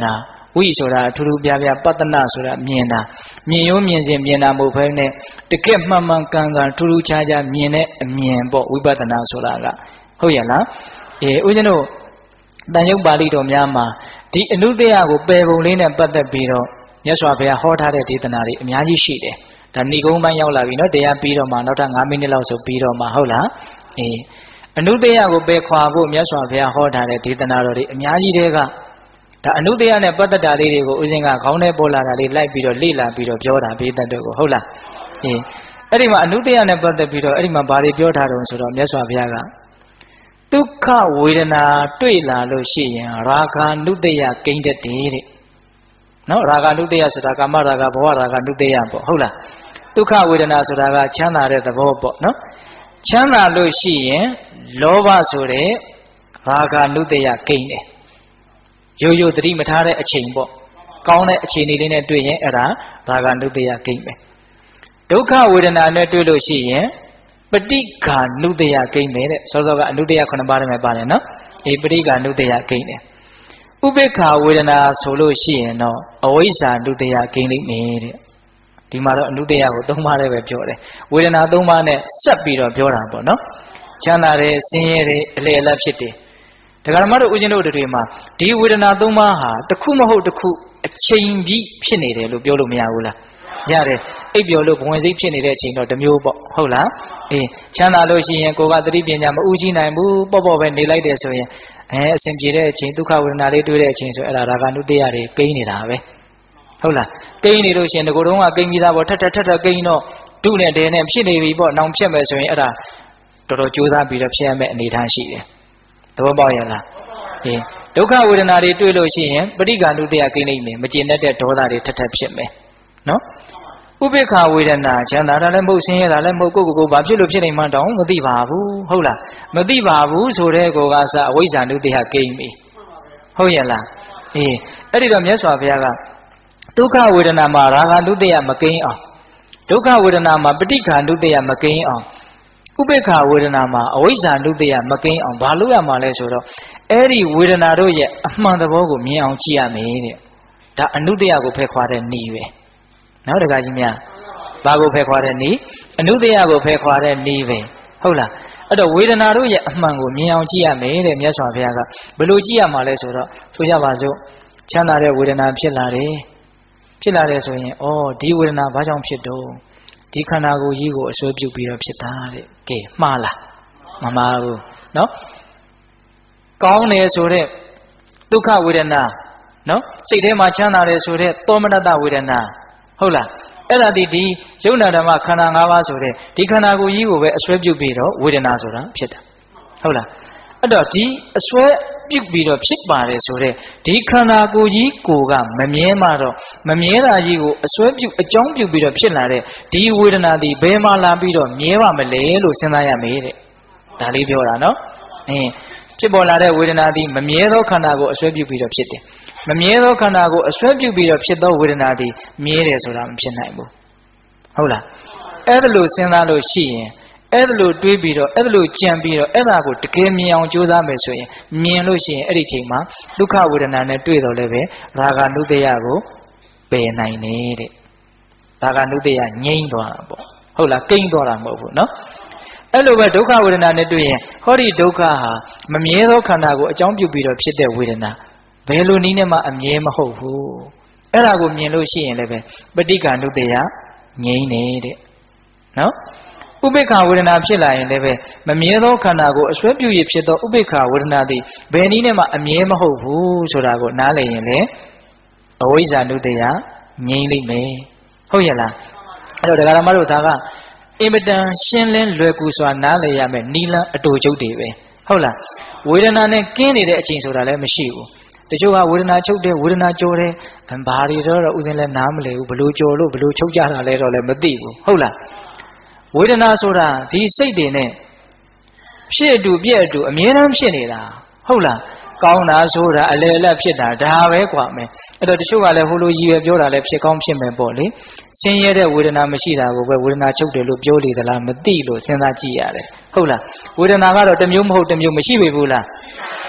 ဝိဆိုတာထူးထူးပြပြပတ္တနာဆိုတာမြင်တာမြင်ရိုးမြင်စဉ်မြင်တာမဟုတ်ဘဲနဲ့တကယ်မှန်မှန်ကန်ကန်ထူးထူးခြားခြားမြင်တဲ့အမြင်ပေါ့ဝိပဿနာဆိုတာကဟုတ်ရဲ့လားဦးဇင်းတို့တန်ရုပ်ပါဠိတော်များမှာဒီအနုတ္တယကိုပယ်ပုံလေးနဲ့ပတ်သက်ပြီးတော့မြတ်စွာဘုရားဟောထားတဲ့ဒေသနာတွေအများကြီးရှိတယ်ဒါဏိကုံးပိုင်းရောက်လာပြီနော်တရားပြီးတော့မှနောက်ထပ်9မိနစ်လောက်ဆိုပြီးတော့မှဟုတ်လားအနုတ္တယကိုပယ်ခွာဖို့မြတ်စွာဘုရားဟောထားတဲ့ဒေသနာတော်တွေအများကြီးတွေကဒါအနုတ္တယနဲ့ပတ်သက်တာလေးတွေကိုဦးဇင်းကခေါင်းထဲပေါ်လာတာလေးလိုက်ပြီးတော့လေ့လာပြီးတော့ပြောတာဘေးသက်တို့ကိုဟုတ်လားအဲ့ဒီမှာအနုတ္တယနဲ့ပတ်သက်ပြီးတော့အဲ့ဒီမှာဘာတွေပြောထားတုံးဆိုတော့မြတ်စွာဘုရားကဒုက္ခဝေဒနာတွေ့လာလို့ရှိရင်ရာဂာနုတ္တယကိန်းတတ်တယ်တဲ့နော်ရာဂာနုတ္တယဆိုတာကာမရာဂဘဝရာဂာနုတ္တယပေါ့ဟုတ်လားဒုက္ခဝေဒနာဆိုတာကချမ်းသာတဲ့သဘောပေါ့နော်ချမ်းသာလို့ရှိရင်လောဘဆိုတဲ့ရာဂာနုတ္တယကိန်းတယ်ရိုးရိုးသတိမထားတဲ့အချိန်ပေါ့ကောင်းတဲ့အခြေအနေလေးနဲ့တွေ့ရင်အဲ့ဒါရာဂာနုတ္တယကိန်းပဲဒုက္ခဝေဒနာနဲ့တွေ့လို့ရှိရင်ပဋိက္ခာနုတ္တယကိန်းပဲတဲ့စောစောကအနုတ္တယ9ပါးထဲမှာပါတယ်နော်ပဋိက္ခာနုတ္တယကိန်းတယ်ဥပေက္ခဝေဒနာဆိုလို့ရှိရင်တော့အဝိဇ္ဇာနုတ္တယကိန်းလိမ့်မယ်တဲ့ဒီမှာတော့အနုတ္တယကို3ပါးထဲပဲပြောတယ်ဝေဒနာ3ပါးနဲ့ဆက်ပြီးတော့ပြောတာပေါ့နော်ချမ်းသာတယ်ဆင်းရဲတယ်အလယ်အလတ်ဖြစ်တယ်ဒကာဓမ္မတို့ဦးဇင်းတို့တွေမှာဒီဝေဒနာ3ပါးဟာတစ်ခုမဟုတ်တစ်ခုအချိန်ပြည့်ဖြစ်နေတယ်လို့ပြောလို့မရဘူးလားရတယ်အိပ်ပျော်လို့ဘဝင်စိတ်ဖြစ်နေတဲ့အချိန်တော့တစ်မျိုးပေါ့ဟုတ်လားချမ်းသာလို့ရှိရင်ကိုယ်ကသတိပညာမဥရှိနိုင်ဘူးပေါ့ပေါ့ပဲနေလိုက်တယ်ဆိုရင်အဆင်ပြေတဲ့အချိန်ဒုက္ခဝေဒနာလေးတွေ့တဲ့အချိန်ဆိုအဲ့ဒါရာဂနုတ္တယတွေကိန်းနေတာပဲဟုတ်လားကိန်းနေလို့ရှိရင်ဒီကိုယ်တော့ကကိန်းပြီးသားပေါ့ထက်ကိန်းတော့ဒုနဲ့ဒဲနဲ့ဖြစ်နေပြီပေါ့နောင်ဖြစ်မယ်ဆိုရင်အဲ့ဒါတော်တော်ကြိုးစားပြီးတော့ဖြစ်ရမယ့်အနေအထားရှိတယ်သဘောပေါက်ရဲ့လားဒုက္ခဝေဒနာတွေတွေ့လို့ရှိရင်ပဋိက္ခာနုတ္တယကိန်းနိုင်မယ်မကျေနပ်တဲ့ဒေါသတွေထက်ဖြစ်မယ်နော်ဥပေက္ခဝေဒနာချမ်းသာတာလည်းမဟုတ်ဆင်းရဲတာလည်းမဟုတ်ကိုဘာဖြစ်လို့ဖြစ်နေမှတောင်းမသိပါဘူးဟုတ်လားမသိပါဘူးဆိုတဲ့ကိုကစအဝိဇ္ဇာနုတ္တယကိန်းပြီဟုတ်ရဲ့လားအဲ့ဒီတော့မြတ်စွာဘုရားကဒုက္ခဝေဒနာမှာရာဂနုတ္တယမကိန်းအောင်ဒုက္ခဝေဒနာမှာပဋိက္ခာနုတ္တယမကိန်းအောင်ဥပေက္ခဝေဒနာမှာအဝိဇ္ဇာနုတ္တယမကိန်းအောင်ဘာလို့ရမှာလဲဆိုတော့အဲ့ဒီဝေဒနာတို့ရဲ့အမှန်သဘောကိုမြင်အောင်ကြည့်ရမယ်တဲ့ဒါအနုတ္တယကိုဖယ်ခွာတဲ့နည်းပဲနော်တခါကြီးများဘာကိုဖယ်ခွာတဲ့နည်းအနုတ္တယကိုဖယ်ခွာတဲ့နည်းပဲဟုတ်လားအဲ့တော့ဝေဒနာတို့ရဲ့အမှန်ကိုမြင်အောင်ကြည့်ရမယ်တဲ့မြတ်စွာဘုရားကဘယ်လိုကြည့်ရမှာလဲဆိုတော့ဆိုကြပါစို့ချမ်းသာတဲ့ဝေဒနာဖြစ်လာတယ်ဆိုရင်ဒီဝေဒနာဘာကြောင့်ဖြစ်တော့ဒီခန္ဓာကိုယ်ကြီးကိုအစွဲပြုတ်ပြီးတော့ဖြစ်တာတဲ့ကဲမှားလားမမှားဘူးနော်ကောင်းတယ်ဆိုတဲ့ဒုက္ခဝေဒနာနော်စိတ်ထဲမှာချမ်းသာတယ်ဆိုတဲ့သောမနတဝေဒနာဟုတ်လားအဲ့ဒါဒီယုံနာဓမ္မခန္ဓာ၅ပါးဆိုတဲ့ဒီခန္ဓာကိုယ်ကြီးကိုပဲအစွဲပြုတ်ပြီးတော့ဝေဒနာဆိုတာဖြစ်တာဟုတ်လားအဲ့တော့ဒီအစွဲပြုတ်ပြီးတော့ဖြစ်ပါတယ်ဆိုတဲ့ဒီခန္ဓာကိုယ်ကြီးကိုကမမြဲမှတော့မမြဲတာကြီးကိုအစွဲပြုတ်အကြောင်းပြုတ်ပြီးတော့ဖြစ်လာတဲ့ဒီဝေဒနာဒီဘယ်မှာလာပြီးတော့မြဲပါမလဲလို့စဉ်းစားရမယ်တဲ့ဒါလေးပြောတာနော်ဖြစ်ပေါ်လာတဲ့ဝေဒနာဒီမမြဲသောခန္ဓာကိုအစွဲပြုတ်ပြီးတော့ဖြစ်တယ်မမြဲသောခန္ဓာကိုအစွဲပြုတ်ပြီးတော့ဖြစ်သောဝေဒနာဒီမြဲတယ်ဆိုတာမဖြစ်နိုင်ဘူးဟုတ်လားအဲ့ဒါလို့စဉ်းစားလို့ရှိရင်အဲ့ဒါလို့တွေးပြီးတော့အဲ့ဒါလို့ကြံပြီးတော့အဲ့ဒါကိုတကယ်မြင်အောင်ကြိုးစားမယ်ဆိုရင်မြင်လို့ရှိရင်အဲ့ဒီချိန်မှာဒုက္ခဝေဒနာနဲ့တွေ့တော့လည်းပဲရာဂနုတ္တယကိုပယ်နိုင်နေတဲ့ရာဂနုတ္တယငြိမ့်သွားတာပေါ့ဟုတ်လားကိန်းသွားတာမဟုတ်ဘူးနော်အဲ့လိုပဲဒုက္ခဝေဒနာနဲ့တွေ့ရင်ဟောဒီဒုက္ခဟာမမြဲသောခန္ဓာကိုအကြောင်းပြုပြီးတော့ဖြစ်တဲ့ဝေဒနာဘယ်လိုနည်းနဲ့မှအမြဲမဟုတ်ဘူးအဲ့ဒါကိုမြင်လို့ရှိရင်လည်းပဲပဋိက္ခာနုတ္တယငြိမ့်နေတဲ့နော်ဥပေက္ခဝေဒနာဖြစ်လာရင်လည်းပဲမမြဲသောခန္ဓာကိုအစွဲပြုရဖြစ်သောဥပေက္ခဝေဒနာသည်ဘယ်နည်းနဲ့မှအမြဲမဟုတ်ဘူးဆိုတာကိုနားလည်ရင်လည်းအဝိဇ္ဇာနုတ္တယငြိမ့်လိမ့်မယ်ဟုတ်ရဲ့လားအဲ့တော့ဒကာဓမ္မတို့ဒါကအင်မတန်ရှင်းလင်းလွယ်ကူစွာနားလည်ရမယ်နီလန်းအတူချုပ်တွေပဲဟုတ်လားဝေဒနာနဲ့ကင်းနေတဲ့အချိန်ဆိုတာလည်းမရှိဘူးတချို့ကဝေဒနာချုပ်တယ်ဝေဒနာကြော်တယ်ဘာတွေတော့ဥစဉ်လည်းနားမလည်ဘူးဘလို့ကြော်လို့ဘလို့ချုပ်ကြတာလဲတော့လည်းမသိဘူးဟုတ်လားဝေဒနာဆိုတာဒီစိတ်တွေနဲ့ဖြစ်အတူပြည့်အတူအမြဲတမ်းဖြစ်နေတာဟုတ်လားကောင်းတာဆိုတာအလယ်အလတ်ဖြစ်တာဒါပဲกว่าမယ်အဲ့တော့တချို့ကလည်းဟိုလိုကြီးပဲပြောတာလည်းဖြစ်ကောင်းဖြစ်မယ်ပေါ့လေဆင်းရဲတဲ့ဝေဒနာမရှိတာကိုပဲဝေဒနာချုပ်တယ်လို့ပြောလေသလားမသိလို့စဉ်းစားကြည့်ရတယ်ဟုတ်လားဝေဒနာကတော့တစ်မျိုးမဟုတ်တစ်မျိုးမရှိပေဘူးလား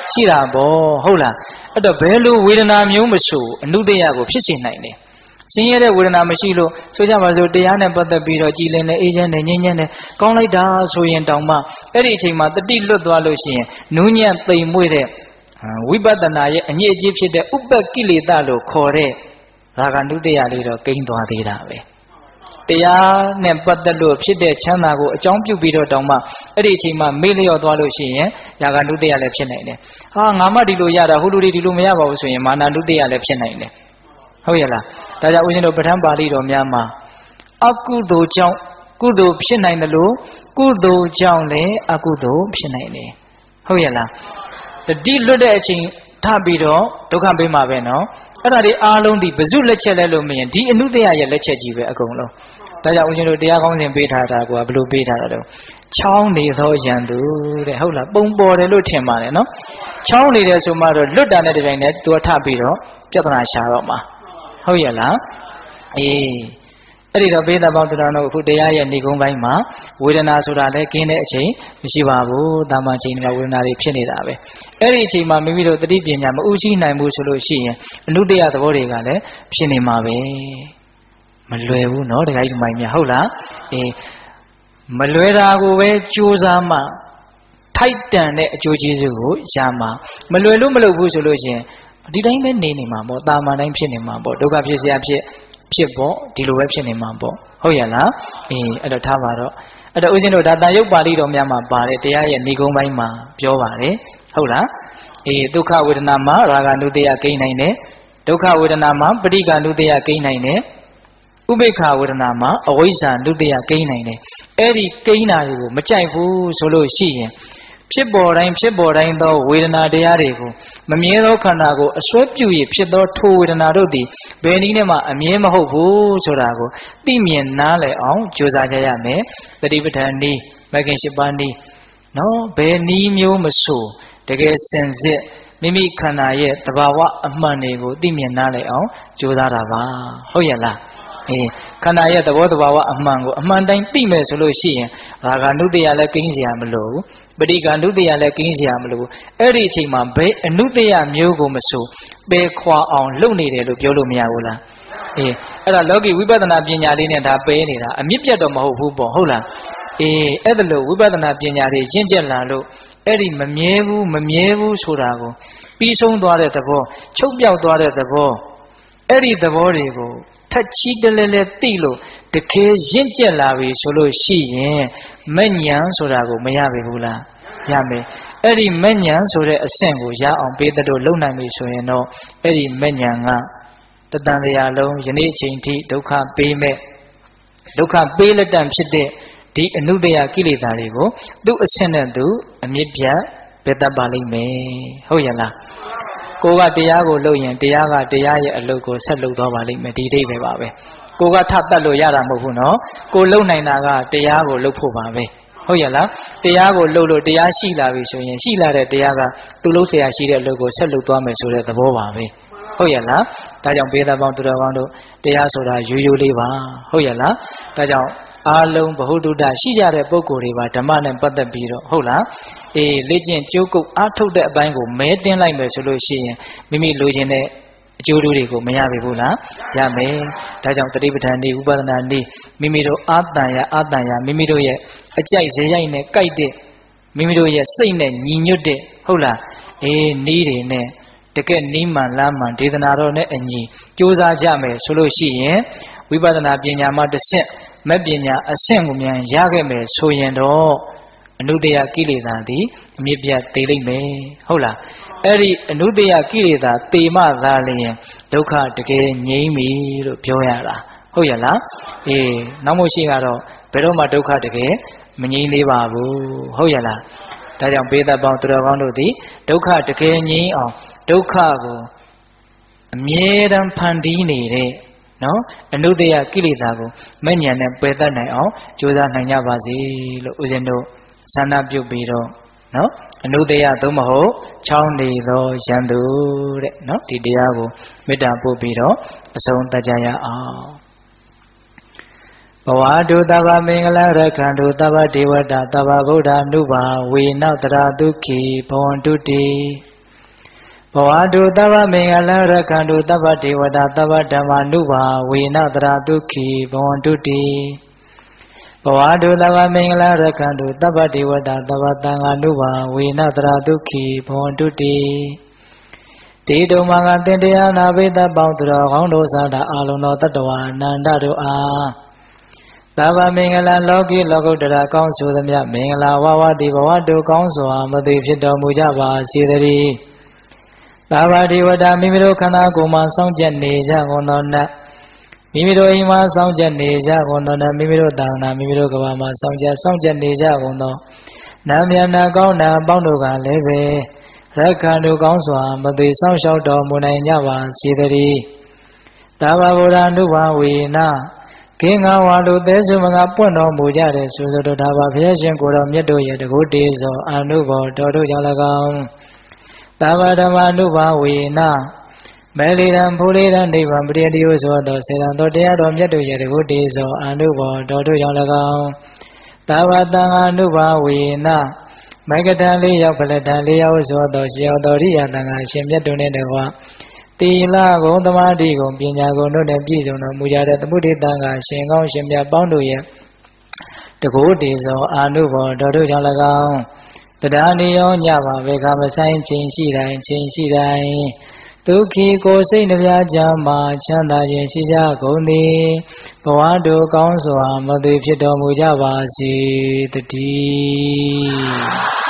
ရှိတာပေါ့ဟုတ်လားအဲ့တော့ဘယ်လိုဝေဒနာမျိုးမဆိုအနုတ္တယကိုဖြစ်စေနိုင်တယ်ဆင်းရဲတဲ့ဝေဒနာမရှိလို့ဆိုကြပါစို့တရားနဲ့ပတ်သက်ပြီးတော့ကြည်လင်တဲ့အေးချမ်းတဲ့ငြိမ်းချမ်းတဲ့ကောင်းလိုက်တာဆိုရင်တောင်မှအဲ့ဒီအချိန်မှာတတိလွတ်သွားလို့ရှိရင်နူးညံ့သိမ်မွေ့တဲ့ဝိပဿနာရဲ့အညစ်အကြေးဖြစ်တဲ့ဥပ္ပကိလေသာလို့ခေါ်တဲ့ရာဂနုတ္တယလေးတော့ကိန်းသွားသေးတာပဲတရားနဲ့ပတ်သက်လို့ဖြစ်တဲ့ချမ်းသာကိုအကြောင်းပြုပြီးတော့တောင်မှအဲ့ဒီအချိန်မှာမေ့လျော့သွားလို့ရှိရင်ရာဂနုတ္တယလည်းဖြစ်နိုင်တယ်ဟာငါမှဒီလိုရတာဟိုလူတွေဒီလိုမရပါဘူးဆိုရင်မာနနုတ္တယလည်းဖြစ်နိုင်တယ်ဟုတ်ရဲ့လားဒါကြောင့်ဦးဇင်းတို့ပဋ္ဌာန်းပါဠိတော်များမှာအကုသိုလ်ကြောင့်ကုသိုလ်ဖြစ်နိုင်တယ်လို့ကုသိုလ်ကြောင့်လည်းအကုသိုလ်ဖြစ်နိုင်တယ်ဟုတ်ရဲ့လားတတိလွတ်တဲ့အချိန်ထပြီးတော့ဒုက္ခပေးမှာပဲနော်အဲ့ဒါတွေအားလုံးဒီဘဇုလက်ချက်လဲလို့မရင်ဒီအနုတ္တယရဲ့လက်ချက်ကြီးပဲအကုန်လုံးဒါကြောင့်ဦးဇင်းတို့တရားကောင်းစဉ်ပေးထားတာကဘယ်လိုပေးထားတာလဲချောင်းနေသောရန်သူတဲ့ဟုတ်လားပုံပေါ်တယ်လို့ထင်ပါတယ်နော်ချောင်းနေတယ်ဆိုမှတော့လွတ်တာနဲ့တပြိုင်တည်းသူထပြီးတော့ပြဿနာရှာတော့မှာဟုတ်ရဲ့လားအေးအဲ့ဒီတော့ဘေးသားပေါင်းသူတော်တို့အခုတရားရဲ့ဏိဂုံးပိုင်းမှာဝေဒနာဆိုတာလည်းခင်းတဲ့အချိန်မရှိပါဘူးတာမန်ချိန်တွေဝေဒနာတွေဖြစ်နေတာပဲအဲ့ဒီအချိန်မှာမိမိတို့တတိပညာမဥရှိနိုင်ဘူးဆိုလို့ရှိရင်အနုတ္တယသဘောတွေကလည်းဖြစ်နေမှာပဲမလွယ်ဘူးเนาะတခါကြီးမိုင်းမြဟုတ်လားအေးမလွယ်တာကိုပဲကြိုးစားမှထိုက်တန်တဲ့အကျိုးကျေးဇူးကိုရမှာမလွယ်လို့မလုပ်ဘူးဆိုလို့ရှိရင်ဒီတိုင်းပဲနေမှာပေါ့တာမန်တိုင်းဖြစ်နေမှာပေါ့ဒုက္ခဖြစ်เสียဖြစ်ပေါ့ဒီလိုပဲဖြစ်နေမှာပေါ့ဟုတ်ရဲ့လားအေးအဲ့တော့ထားပါတော့အဲ့တော့ဦးဇင်းတို့ဒါတန်ရုပ်ပါဠိတော်များမှာပါတယ်တရားရဲ့ဏိဂုံးပိုင်းမှာပြောပါတယ်ဟုတ်လားအေးဒုက္ခဝေဒနာမှာရာဂနုတ္တယကိန်းနိုင်တယ်ဒုက္ခဝေဒနာမှာပဋိက္ခနုတ္တယကိန်းနိုင်တယ်ဥပိ္ပခဝေဒနာမှာအဝိဇ္ဇာနုတ္တယကိန်းနိုင်တယ်အဲ့ဒီကိန်းတာတွေကိုမကြိုက်ဘူးဆိုလို့ရှိရင်ဖြစ်ပေါ်တိုင်းသောဝေဒနာတရားတွေကိုမမြဲသောခန္ဓာကိုအစွဲပြု၍ဖြစ်သောထိုဝေဒနာတို့သည်ဘယ်နည်းနဲ့မှအမြဲမဟုတ်ဘူးဆိုတာကိုသိမြင်နားလည်အောင်ကြိုးစားကြရမယ်တတိပဋ္ဌာန်နည်းမဂ်ခင်၈ပါးနည်းနော်ဘယ်နည်းမျိုးမဆိုတကယ်စင်စစ်မိမိခန္ဓာရဲ့သဘာဝအမှန်တွေကိုသိမြင်နားလည်အောင်ကြိုးစားတာပါဟုတ်ရဲ့လားအေးခန္ဓာရဲ့သဘောတဘာဝအမှန်ကိုအမှန်တိုင်းသိမယ်ဆိုလို့ရှိရင်ရာဂနုတ္တယလည်းကိန်းเสียမလို့ပဋိက္ခနုတ္တယလည်းကိန်းเสียမလို့အဲ့ဒီအချိန်မှာဘယ်အနုတ္တယမျိုးကိုမဆိုပယ်ခွာအောင်လုပ်နေတယ်လို့ပြောလို့မရဘူးလားအေးအဲ့ဒါလောကီဝိပဿနာပညာလေးနဲ့ဒါပယ်နေတာအမြင့်ပြတ်တော့မဟုတ်ဘူးပေါ့ဟုတ်လားအေးအဲ့ဒါလို့ဝိပဿနာပညာတွေရင့်ကျက်လာလို့အဲ့ဒီမမြဲဘူးဆိုတာကိုပြီးဆုံးသွားတဲ့သဘောချုပ်ပြောက်သွားတဲ့သဘောအဲ့ဒီသဘောတွေကိုထက်ချီတလဲလဲသိလို့တကယ်ရင့်ကျက်လာပြီဆိုလို့ရှိရင်မဉ္ဇဉ်ဆိုတာကိုမရပြီဘူးလားရမယ်အဲ့ဒီမဉ္ဇဉ်ဆိုတဲ့အဆင့်ကိုရအောင်ပေးတဲ့တို့လုံနိုင်ပြီဆိုရင်တော့အဲ့ဒီမဉ္ဇဉ်ကတတန်တရားလုံးယနေ့အချိန်ထိဒုက္ခပေးမဲ့ဒုက္ခပေးလက်တံဖြစ်တဲ့ဒီအနုတ္တယကိလေသာတွေကိုသူ့အဆင့်နဲ့သူအမြင့်ပြတ်ပယ်တတ်ပါလိမ့်မယ်ဟုတ်ရဲ့လားကိုကတရားကိုလုပ်ရင်တရားကတရားရဲ့အလုပ်ကိုဆက်လုပ်သွားပါလိမ့်မယ်ဒီအိဗယ်ပါပဲကိုကထတတ်လို့ရတာမဟုတ်ဘူးနော်ကိုလုပ်နိုင်တာကတရားကိုလုပ်ဖို့ပါပဲဟုတ်ရဲ့လားတရားကိုလုပ်လို့တရားရှိလာပြီဆိုရင်ရှိလာတဲ့တရားကသူ့လုပ်เสียရှိတဲ့အလုပ်ကိုဆက်လုပ်သွားမယ်ဆိုတဲ့သဘောပါပဲဟုတ်ရဲ့လားဒါကြောင့်ဘေးသားပေါင်းသူတော်ကောင်းတို့တရားဆိုတာရိုးရိုးလေးပါဟုတ်ရဲ့လားဒါကြောင့်အားလုံးဘ ഹു တုဒ္ဒရှိကြတဲ့ပုဂ္ဂိုလ်တွေပါဓမ္မနဲ့ပတ်သက်ပြီးတော့ဟုတ်လားအေးလေ့ကျင့်ကြိုးကုပ်အားထုတ်တဲ့အပိုင်းကိုမဲတင်းလိုက်မယ်ဆိုလို့ရှိရင်မိမိလိုချင်တဲ့အကျိုးတွေကိုမရပြီဘူးလားရမယ်ဒါကြောင့်တတိပဋ္ဌာန်ဤဥပဒနာဤမိမိတို့အာတန်ရမိမိတို့ရဲ့အကြိုက်ဇေယိုက်နဲ့ကြိုက်တဲ့မိမိတို့ရဲ့စိတ်နဲ့ညီညွတ်တဲ့ဟုတ်လားအေးနီးတွေနဲ့တကယ်နီးမှန်လားမှန်ဒေသနာတော်နဲ့အညီကြိုးစားကြမယ်ဆိုလို့ရှိရင်ဝိပဿနာပညာမှာတစ်ဆင့်မပညာအဆင့်ကိုမြန်ရခဲ့မယ်ဆိုရင်တော့အနုတ္တယကိလေသာသည်အမြင့်ပြတ်သေးလိမ့်မယ်ဟုတ်လားအဲ့ဒီအနုတ္တယကိလေသာတေမှသာလျင်ဒုက္ခတကယ်ငြိမ်းပြီလို့ပြောရတာဟုတ်ရလားအေးနောက်မို့ရှိကတော့ဘယ်တော့မှဒုက္ခတကယ်မငြိမ်းသေးပါဘူးဟုတ်ရလားဒါကြောင့်ဘေးသက်ပေါင်းသူတော်ကောင်းတို့သည်ဒုက္ခတကယ်ငြိမ်းအောင်ဒုက္ခကိုအမြဲတမ်းဖန်တီးနေတဲ့နော်အနုတ္တယကိလေသာကိုမဲ့ညာနဲ့ပယ်တတ်နိုင်အောင်ကြိုးစားနိုင်ကြပါစေလို့ဦးဇင်းတို့ဆန္ဒပြုပြီးတော့နော်အနုတ္တယသို့မဟုတ်ချောင်းနေသောရန်သူတဲ့နော်ဒီတရားကိုမေတ္တာပို့ပြီးတော့အဆုံးသတ်ကြရအောင်ဘဝတုတဗ္ဗမင်္ဂလရက္ခန္တုတဗ္ဗဒေဝတာတဗ္ဗဗုဒ္ဓ ानु ဘာဝေနတရာဒုက္ခိဘဝန္တုတိဘဝတုတဗ္ဗမင်္ဂလရက္ခန္တုတဗ္ဗဒေဝတာတဗ္ဗဓမ္မာနုဘာဝေနတရာဒုက္ခိဘဝန္တုတိဘဝတုတဗ္ဗမင်္ဂလရက္ခန္တုတဗ္ဗဒေဝတာတဗ္ဗသံဃာနုဘာဝေနတရာဒုက္ခိဘဝန္တုတိတေတုံမင်္ဂတင်တရားနာပိသပေါင်းသူတော်ကောင်းတို့သာသာအာလုံးသောတတ္တဝါအနန္တတို့အားသဗ္ဗမင်္ဂလလောကီလောကုတ္တရာကောင်းဆိုသမျှမင်္ဂလာဝဝတိဘဝတုကောင်းစွာမသိဖြစ်တော်မူကြပါစေတည်းသဗ္ဗဒေဝတာမိမိတို့ခန္ဓာကိုယ်မှာစောင့်ကြနေကြကုန်သောနတ်မိမိတို့အိမ်မှာစောင့်ကြနေကြကုန်သောနတ်မိမိတို့သာသနာမိမိတို့ကဘာမှာစောင့်ကြနေကြကုန်သောနာမည်နာကောင်းနာပေါင်းတို့ကလည်းပဲရက္ခန္တုကောင်းစွာမသိစောင့်ရှောက်တော်မူနိုင်ကြပါစေတည်းသဗ္ဗဗုဒ္ဓ ानु ဘာဝေနကင်းငါဝါတို့သေးစုမကပွင့်တော်မူကြတဲ့ဆိုဆိုတော်ဒါပါဘုရားရှင်ကိုယ်တော်မြတ်တို့ရဲ့တကုတေသောအနုဘောတော်တို့ကြောင့်၎င်းသဗ္ဗဓမ္မ ानु ဘာဝေနမေလီရံဖူလီရံနိဗ္ဗာန်ပရိတိယဆိုသောစေတံတော်တရားတော်မြတ်တို့ရဲ့တကုတေသောအနုဘောတော်တို့ကြောင့်၎င်းသဗ္ဗတံ ानु ဘာဝေနမဂ္ဂတံ၄ရောက်ဖလတံ၄ရောက်ဆိုသောရှေယောတော်ရိယတံဃာရှင်မြတ်တို့နှင့်တကွတိလဂုံသမာဓိဂုံပညာဂုံတို့နှင့်ပြည့်စုံတော်မူကြတဲ့သမုဒိတံဃာရှင်ကောင်းရှင်မြတ်ပေါင်းတို့ရဲ့တကုတေသောအာနုဘောတော်တို့ကြောင့်၎င်းတရားနိယောညပါဘေခမဆိုင်ခြင်းရှိတိုင်းဒုက္ခိကိုစိတ်နှပြကြမှာချမ်းသာခြင်းရှိကြကုန်သည်ဘဝတို့ကောင်းစွာမသွေဖြစ်တော်မူကြပါစေတည်း